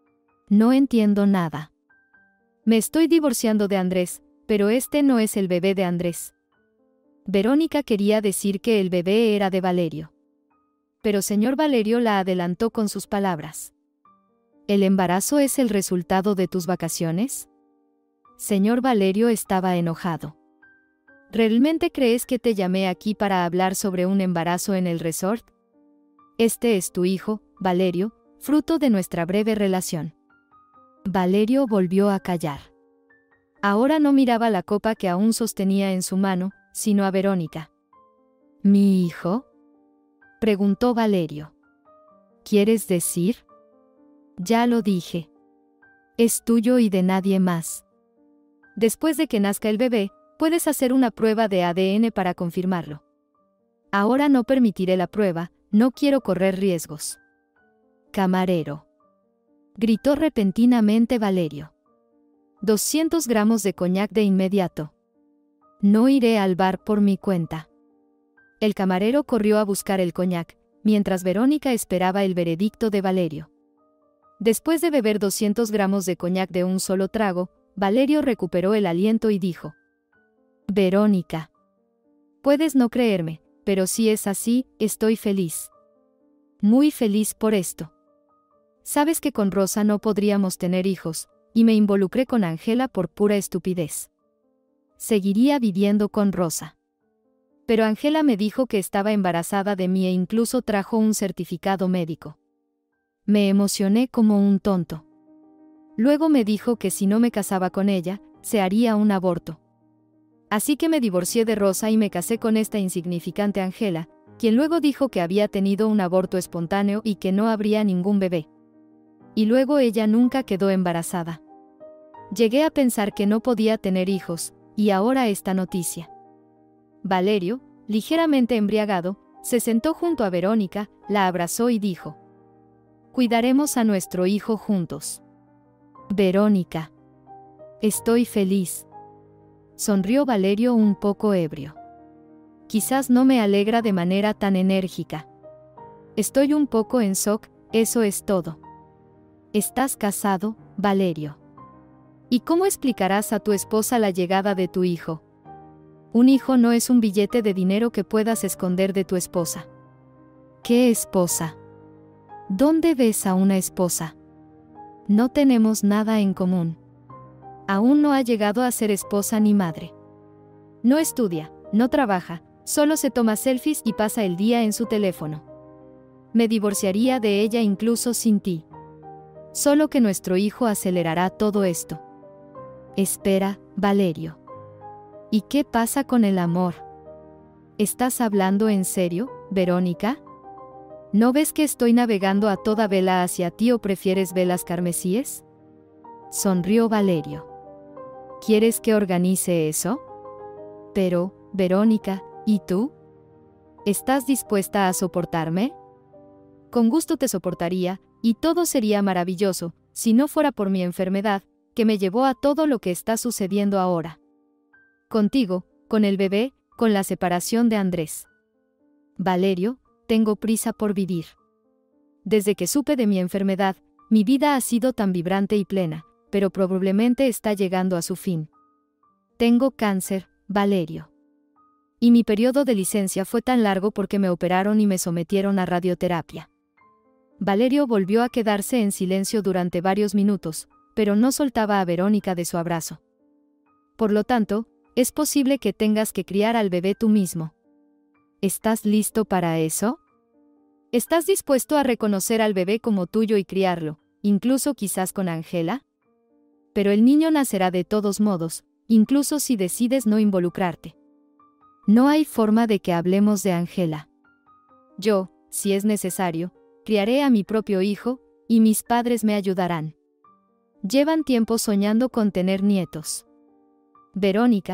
No entiendo nada. Me estoy divorciando de Andrés, pero este no es el bebé de Andrés. Verónica quería decir que el bebé era de Valerio. Pero señor Valerio la adelantó con sus palabras. ¿El embarazo es el resultado de tus vacaciones? Señor Valerio estaba enojado. ¿Realmente crees que te llamé aquí para hablar sobre un embarazo en el resort? Este es tu hijo, Valerio, fruto de nuestra breve relación. Valerio volvió a callar. Ahora no miraba la copa que aún sostenía en su mano, sino a Verónica. ¿Mi hijo?, preguntó Valerio. ¿Quieres decir? Ya lo dije. Es tuyo y de nadie más. Después de que nazca el bebé, puedes hacer una prueba de A D N para confirmarlo. Ahora no permitiré la prueba, no quiero correr riesgos. Camarero, gritó repentinamente Valerio. Doscientos gramos de coñac de inmediato. No iré al bar por mi cuenta. El camarero corrió a buscar el coñac, mientras Verónica esperaba el veredicto de Valerio. Después de beber doscientos gramos de coñac de un solo trago, Valerio recuperó el aliento y dijo: Verónica, puedes no creerme, pero si es así, estoy feliz. Muy feliz por esto. Sabes que con Rosa no podríamos tener hijos, y me involucré con Ángela por pura estupidez. Seguiría viviendo con Rosa. Pero Ángela me dijo que estaba embarazada de mí e incluso trajo un certificado médico. Me emocioné como un tonto. Luego me dijo que si no me casaba con ella, se haría un aborto. Así que me divorcié de Rosa y me casé con esta insignificante Ángela, quien luego dijo que había tenido un aborto espontáneo y que no habría ningún bebé. Y luego ella nunca quedó embarazada. Llegué a pensar que no podía tener hijos, y ahora esta noticia. Valerio, ligeramente embriagado, se sentó junto a Verónica, la abrazó y dijo: Cuidaremos a nuestro hijo juntos. Verónica, estoy feliz. Sonrió Valerio un poco ebrio. Quizás no me alegra de manera tan enérgica. Estoy un poco en shock, eso es todo. ¿Estás casado, Valerio? ¿Y cómo explicarás a tu esposa la llegada de tu hijo? Un hijo no es un billete de dinero que puedas esconder de tu esposa. ¿Qué esposa? ¿Dónde ves a una esposa? No tenemos nada en común. Aún no ha llegado a ser esposa ni madre. No estudia, no trabaja, solo se toma selfies y pasa el día en su teléfono. Me divorciaría de ella incluso sin ti. Solo que nuestro hijo acelerará todo esto. Espera, Valerio. ¿Y qué pasa con el amor? ¿Estás hablando en serio, Verónica? ¿No ves que estoy navegando a toda vela hacia ti o prefieres velas carmesíes? Sonrió Valerio. ¿Quieres que organice eso? Pero, Verónica, ¿y tú? ¿Estás dispuesta a soportarme? Con gusto te soportaría, y todo sería maravilloso, si no fuera por mi enfermedad, que me llevó a todo lo que está sucediendo ahora. Contigo, con el bebé, con la separación de Andrés. Valerio, tengo prisa por vivir. Desde que supe de mi enfermedad, mi vida ha sido tan vibrante y plena, pero probablemente está llegando a su fin. Tengo cáncer, Valerio. Y mi periodo de licencia fue tan largo porque me operaron y me sometieron a radioterapia. Valerio volvió a quedarse en silencio durante varios minutos, pero no soltaba a Verónica de su abrazo. Por lo tanto, es posible que tengas que criar al bebé tú mismo. ¿Estás listo para eso? ¿Estás dispuesto a reconocer al bebé como tuyo y criarlo, incluso quizás con Ángela? Pero el niño nacerá de todos modos, incluso si decides no involucrarte. No hay forma de que hablemos de Ángela. Yo, si es necesario, criaré a mi propio hijo, y mis padres me ayudarán. Llevan tiempo soñando con tener nietos. Verónica,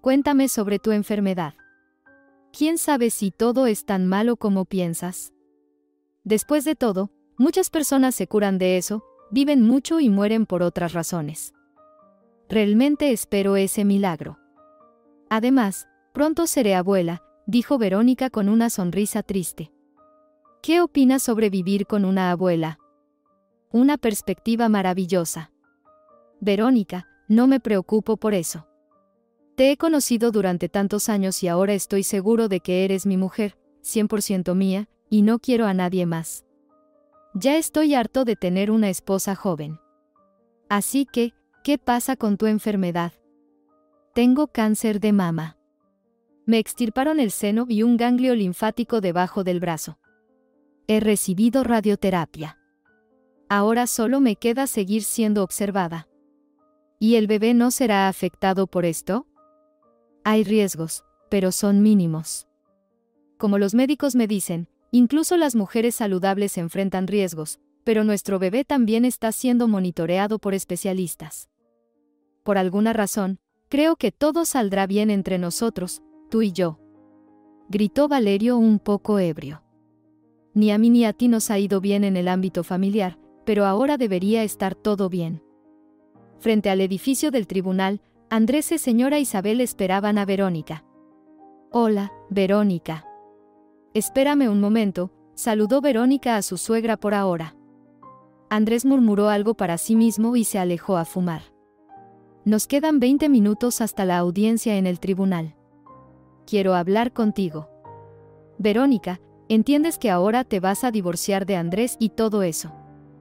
Cuéntame sobre tu enfermedad. ¿Quién sabe si todo es tan malo como piensas? Después de todo, muchas personas se curan de eso, viven mucho y mueren por otras razones. Realmente espero ese milagro. Además, pronto seré abuela, dijo Verónica con una sonrisa triste. ¿Qué opinas sobre vivir con una abuela? Una perspectiva maravillosa. Verónica, no me preocupo por eso. Te he conocido durante tantos años y ahora estoy seguro de que eres mi mujer, cien por ciento mía, y no quiero a nadie más. Ya estoy harto de tener una esposa joven. Así que, ¿qué pasa con tu enfermedad? Tengo cáncer de mama. Me extirparon el seno y un ganglio linfático debajo del brazo. He recibido radioterapia. Ahora solo me queda seguir siendo observada. ¿Y el bebé no será afectado por esto? Hay riesgos, pero son mínimos. Como los médicos me dicen, incluso las mujeres saludables enfrentan riesgos, pero nuestro bebé también está siendo monitoreado por especialistas. Por alguna razón, creo que todo saldrá bien entre nosotros, tú y yo. Gritó Valerio un poco ebrio. Ni a mí ni a ti nos ha ido bien en el ámbito familiar, pero ahora debería estar todo bien. Frente al edificio del tribunal, Andrés y señora Isabel esperaban a Verónica. Hola, Verónica. Espérame un momento, saludó Verónica a su suegra por ahora. Andrés murmuró algo para sí mismo y se alejó a fumar. Nos quedan veinte minutos hasta la audiencia en el tribunal. Quiero hablar contigo. Verónica, entiendes que ahora te vas a divorciar de Andrés y todo eso.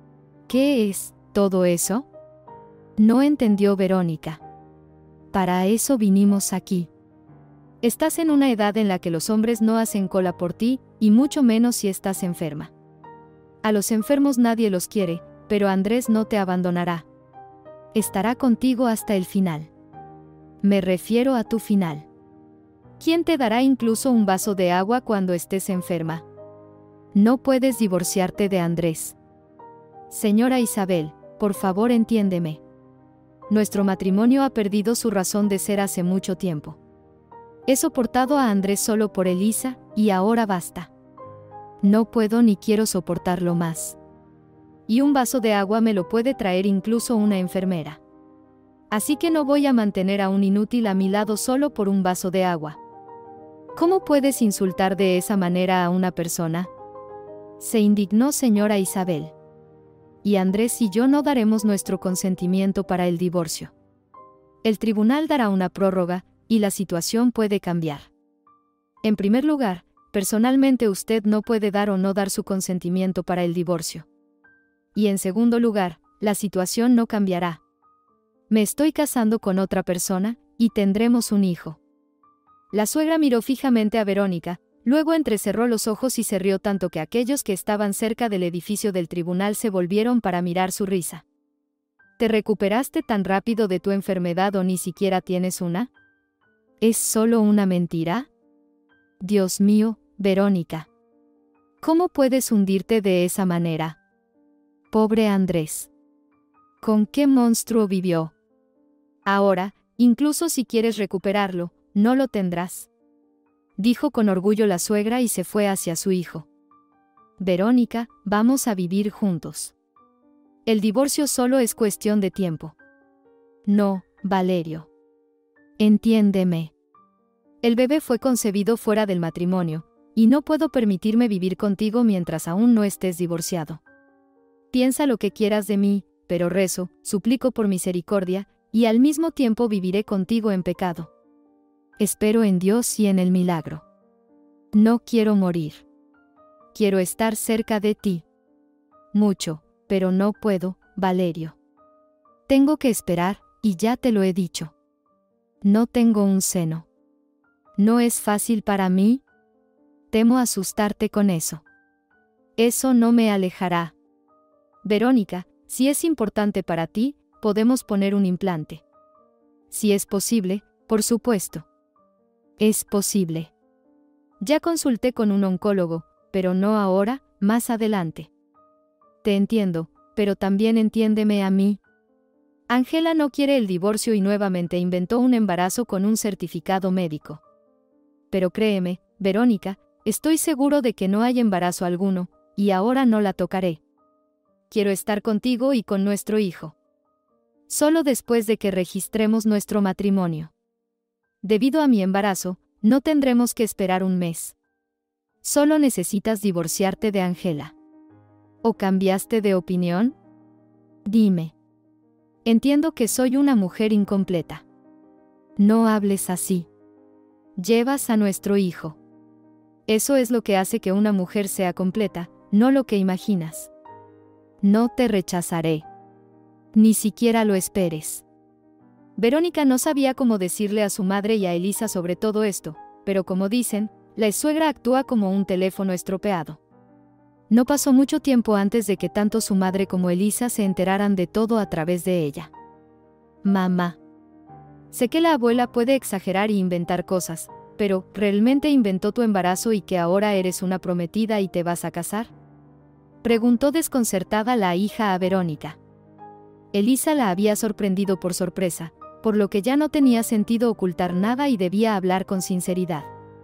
¿Qué es todo eso? No entendió Verónica. Para eso vinimos aquí. Estás en una edad en la que los hombres no hacen cola por ti, y mucho menos si estás enferma. A los enfermos nadie los quiere, pero Andrés no te abandonará. Estará contigo hasta el final. Me refiero a tu final. ¿Quién te dará incluso un vaso de agua cuando estés enferma? No puedes divorciarte de Andrés. Señora Isabel, por favor entiéndeme. Nuestro matrimonio ha perdido su razón de ser hace mucho tiempo. He soportado a Andrés solo por Elisa, y ahora basta. No puedo ni quiero soportarlo más. Y un vaso de agua me lo puede traer incluso una enfermera. Así que no voy a mantener a un inútil a mi lado solo por un vaso de agua. ¿Cómo puedes insultar de esa manera a una persona? Se indignó señora Isabel. Y Andrés y yo no daremos nuestro consentimiento para el divorcio. El tribunal dará una prórroga, y la situación puede cambiar. En primer lugar, personalmente usted no puede dar o no dar su consentimiento para el divorcio. Y en segundo lugar, la situación no cambiará. Me estoy casando con otra persona, y tendremos un hijo. La suegra miró fijamente a Verónica, luego entrecerró los ojos y se rió tanto que aquellos que estaban cerca del edificio del tribunal se volvieron para mirar su risa. ¿Te recuperaste tan rápido de tu enfermedad o ni siquiera tienes una? ¿Es solo una mentira? Dios mío, Verónica. ¿Cómo puedes hundirte de esa manera? Pobre Andrés. ¿Con qué monstruo vivió? Ahora, incluso si quieres recuperarlo, no lo tendrás. Dijo con orgullo la suegra y se fue hacia su hijo. Verónica, vamos a vivir juntos. El divorcio solo es cuestión de tiempo. No, Valerio. Entiéndeme. El bebé fue concebido fuera del matrimonio, y no puedo permitirme vivir contigo mientras aún no estés divorciado. Piensa lo que quieras de mí, pero rezo, suplico por misericordia, y al mismo tiempo viviré contigo en pecado. Espero en Dios y en el milagro. No quiero morir. Quiero estar cerca de ti. Mucho, pero no puedo, Valerio. Tengo que esperar, y ya te lo he dicho. No tengo un seno. ¿No es fácil para mí? Temo asustarte con eso. Eso no me alejará. Verónica, si es importante para ti, podemos poner un implante. Si es posible, por supuesto. Es posible. Ya consulté con un oncólogo, pero no ahora, más adelante. Te entiendo, pero también entiéndeme a mí. Ángela no quiere el divorcio y nuevamente inventó un embarazo con un certificado médico. Pero créeme, Verónica, estoy seguro de que no hay embarazo alguno, y ahora no la tocaré. Quiero estar contigo y con nuestro hijo. Solo después de que registremos nuestro matrimonio. Debido a mi embarazo, no tendremos que esperar un mes. Solo necesitas divorciarte de Ángela. ¿O cambiaste de opinión? Dime. Entiendo que soy una mujer incompleta. No hables así. Llevas a nuestro hijo. Eso es lo que hace que una mujer sea completa, no lo que imaginas. No te rechazaré. Ni siquiera lo esperes. Verónica no sabía cómo decirle a su madre y a Elisa sobre todo esto, pero como dicen, la suegra actúa como un teléfono estropeado. No pasó mucho tiempo antes de que tanto su madre como Elisa se enteraran de todo a través de ella. Mamá. Sé que la abuela puede exagerar y inventar cosas, pero ¿realmente inventó tu embarazo y que ahora eres una prometida y te vas a casar? Preguntó desconcertada la hija a Verónica. Elisa la había sorprendido por sorpresa, por lo que ya no tenía sentido ocultar nada y debía hablar con sinceridad.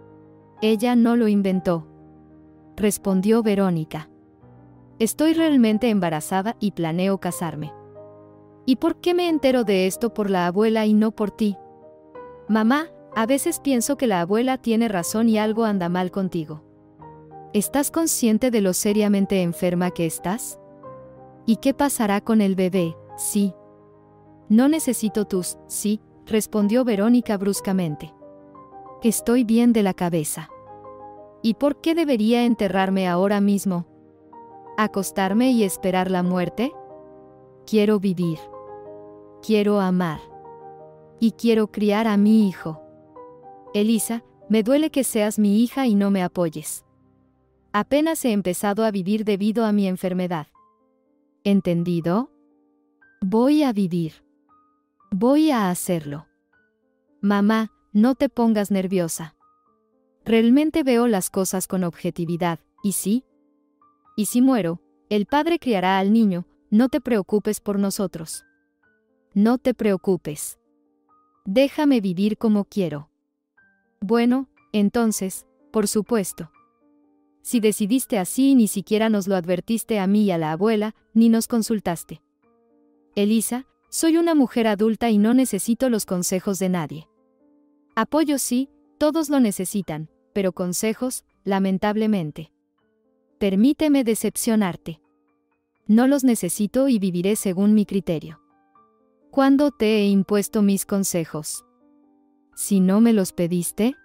Ella no lo inventó. Respondió Verónica. Estoy realmente embarazada y planeo casarme. ¿Y por qué me entero de esto por la abuela y no por ti? Mamá, a veces pienso que la abuela tiene razón y algo anda mal contigo. ¿Estás consciente de lo seriamente enferma que estás? ¿Y qué pasará con el bebé? Sí. No necesito tus, sí, respondió Verónica bruscamente. Estoy bien de la cabeza. ¿Y por qué debería enterrarme ahora mismo? ¿Acostarme y esperar la muerte? Quiero vivir. Quiero amar. Y quiero criar a mi hijo. Elisa, me duele que seas mi hija y no me apoyes. Apenas he empezado a vivir debido a mi enfermedad. ¿Entendido? Voy a vivir. Voy a hacerlo. Mamá, no te pongas nerviosa. Realmente veo las cosas con objetividad, ¿y sí? Y si muero, el padre criará al niño, no te preocupes por nosotros. No te preocupes. Déjame vivir como quiero. Bueno, entonces, por supuesto. Si decidiste así ni siquiera nos lo advertiste a mí y a la abuela, ni nos consultaste. Elisa, soy una mujer adulta y no necesito los consejos de nadie. Apoyo sí, todos lo necesitan, pero consejos, lamentablemente. Permíteme decepcionarte. No los necesito y viviré según mi criterio. ¿Cuándo te he impuesto mis consejos? ¿Si no me los pediste?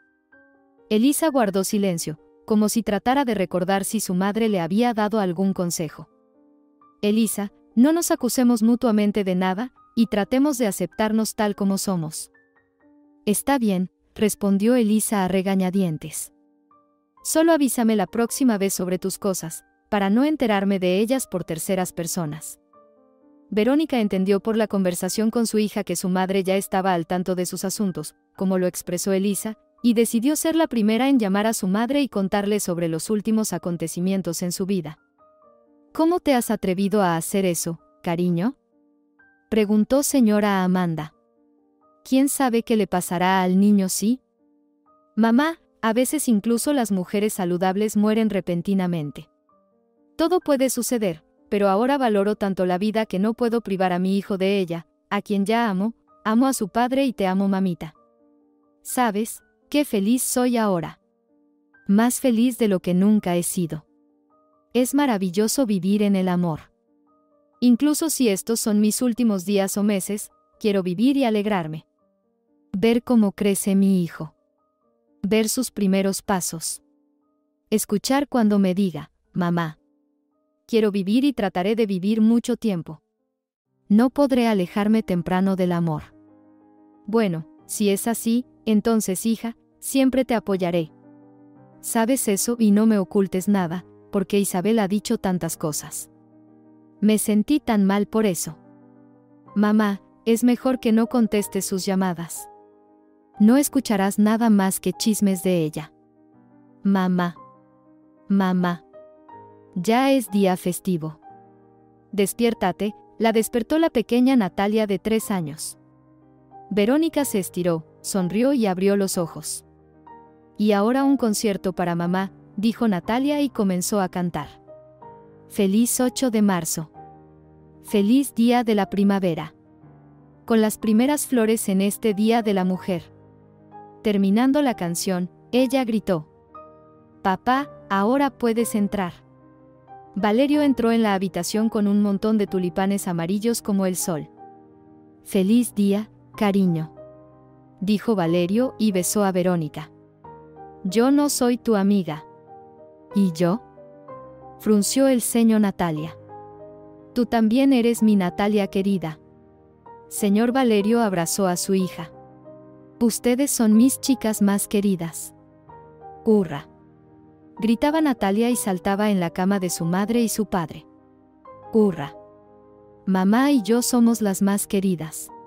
Elisa guardó silencio, como si tratara de recordar si su madre le había dado algún consejo. Elisa, no nos acusemos mutuamente de nada, y tratemos de aceptarnos tal como somos. Está bien, respondió Elisa a regañadientes. Solo avísame la próxima vez sobre tus cosas, para no enterarme de ellas por terceras personas. Verónica entendió por la conversación con su hija que su madre ya estaba al tanto de sus asuntos, como lo expresó Elisa, y decidió ser la primera en llamar a su madre y contarle sobre los últimos acontecimientos en su vida. ¿Cómo te has atrevido a hacer eso, cariño? Preguntó señora Amanda. ¿Quién sabe qué le pasará al niño si? Mamá, a veces incluso las mujeres saludables mueren repentinamente. Todo puede suceder, pero ahora valoro tanto la vida que no puedo privar a mi hijo de ella, a quien ya amo, amo a su padre y te amo, mamita. ¿Sabes qué feliz soy ahora? Más feliz de lo que nunca he sido. Es maravilloso vivir en el amor. Incluso si estos son mis últimos días o meses, quiero vivir y alegrarme. Ver cómo crece mi hijo. Ver sus primeros pasos. Escuchar cuando me diga, mamá. Quiero vivir y trataré de vivir mucho tiempo. No podré alejarme temprano del amor. Bueno, si es así, entonces hija, siempre te apoyaré. Sabes eso y no me ocultes nada, porque Isabel ha dicho tantas cosas. Me sentí tan mal por eso. Mamá, es mejor que no contestes sus llamadas. No escucharás nada más que chismes de ella. Mamá. Mamá. Ya es día festivo. Despiértate, La despertó la pequeña Natalia de tres años. Verónica se estiró, sonrió y abrió los ojos. Y ahora un concierto para mamá, dijo Natalia y comenzó a cantar. Feliz ocho de marzo. Feliz día de la primavera. Con las primeras flores en este día de la mujer. Terminando la canción, ella gritó: Papá, ahora puedes entrar. Valerio entró en la habitación con un montón de tulipanes amarillos como el sol. Feliz día, cariño, dijo Valerio y besó a Verónica. Yo no soy tu amiga. ¿Y yo? Frunció el ceño Natalia. Tú también eres mi Natalia querida. Señor Valerio abrazó a su hija. Ustedes son mis chicas más queridas. Hurra. Gritaba Natalia y saltaba en la cama de su madre y su padre. Hurra. Mamá y yo somos las más queridas.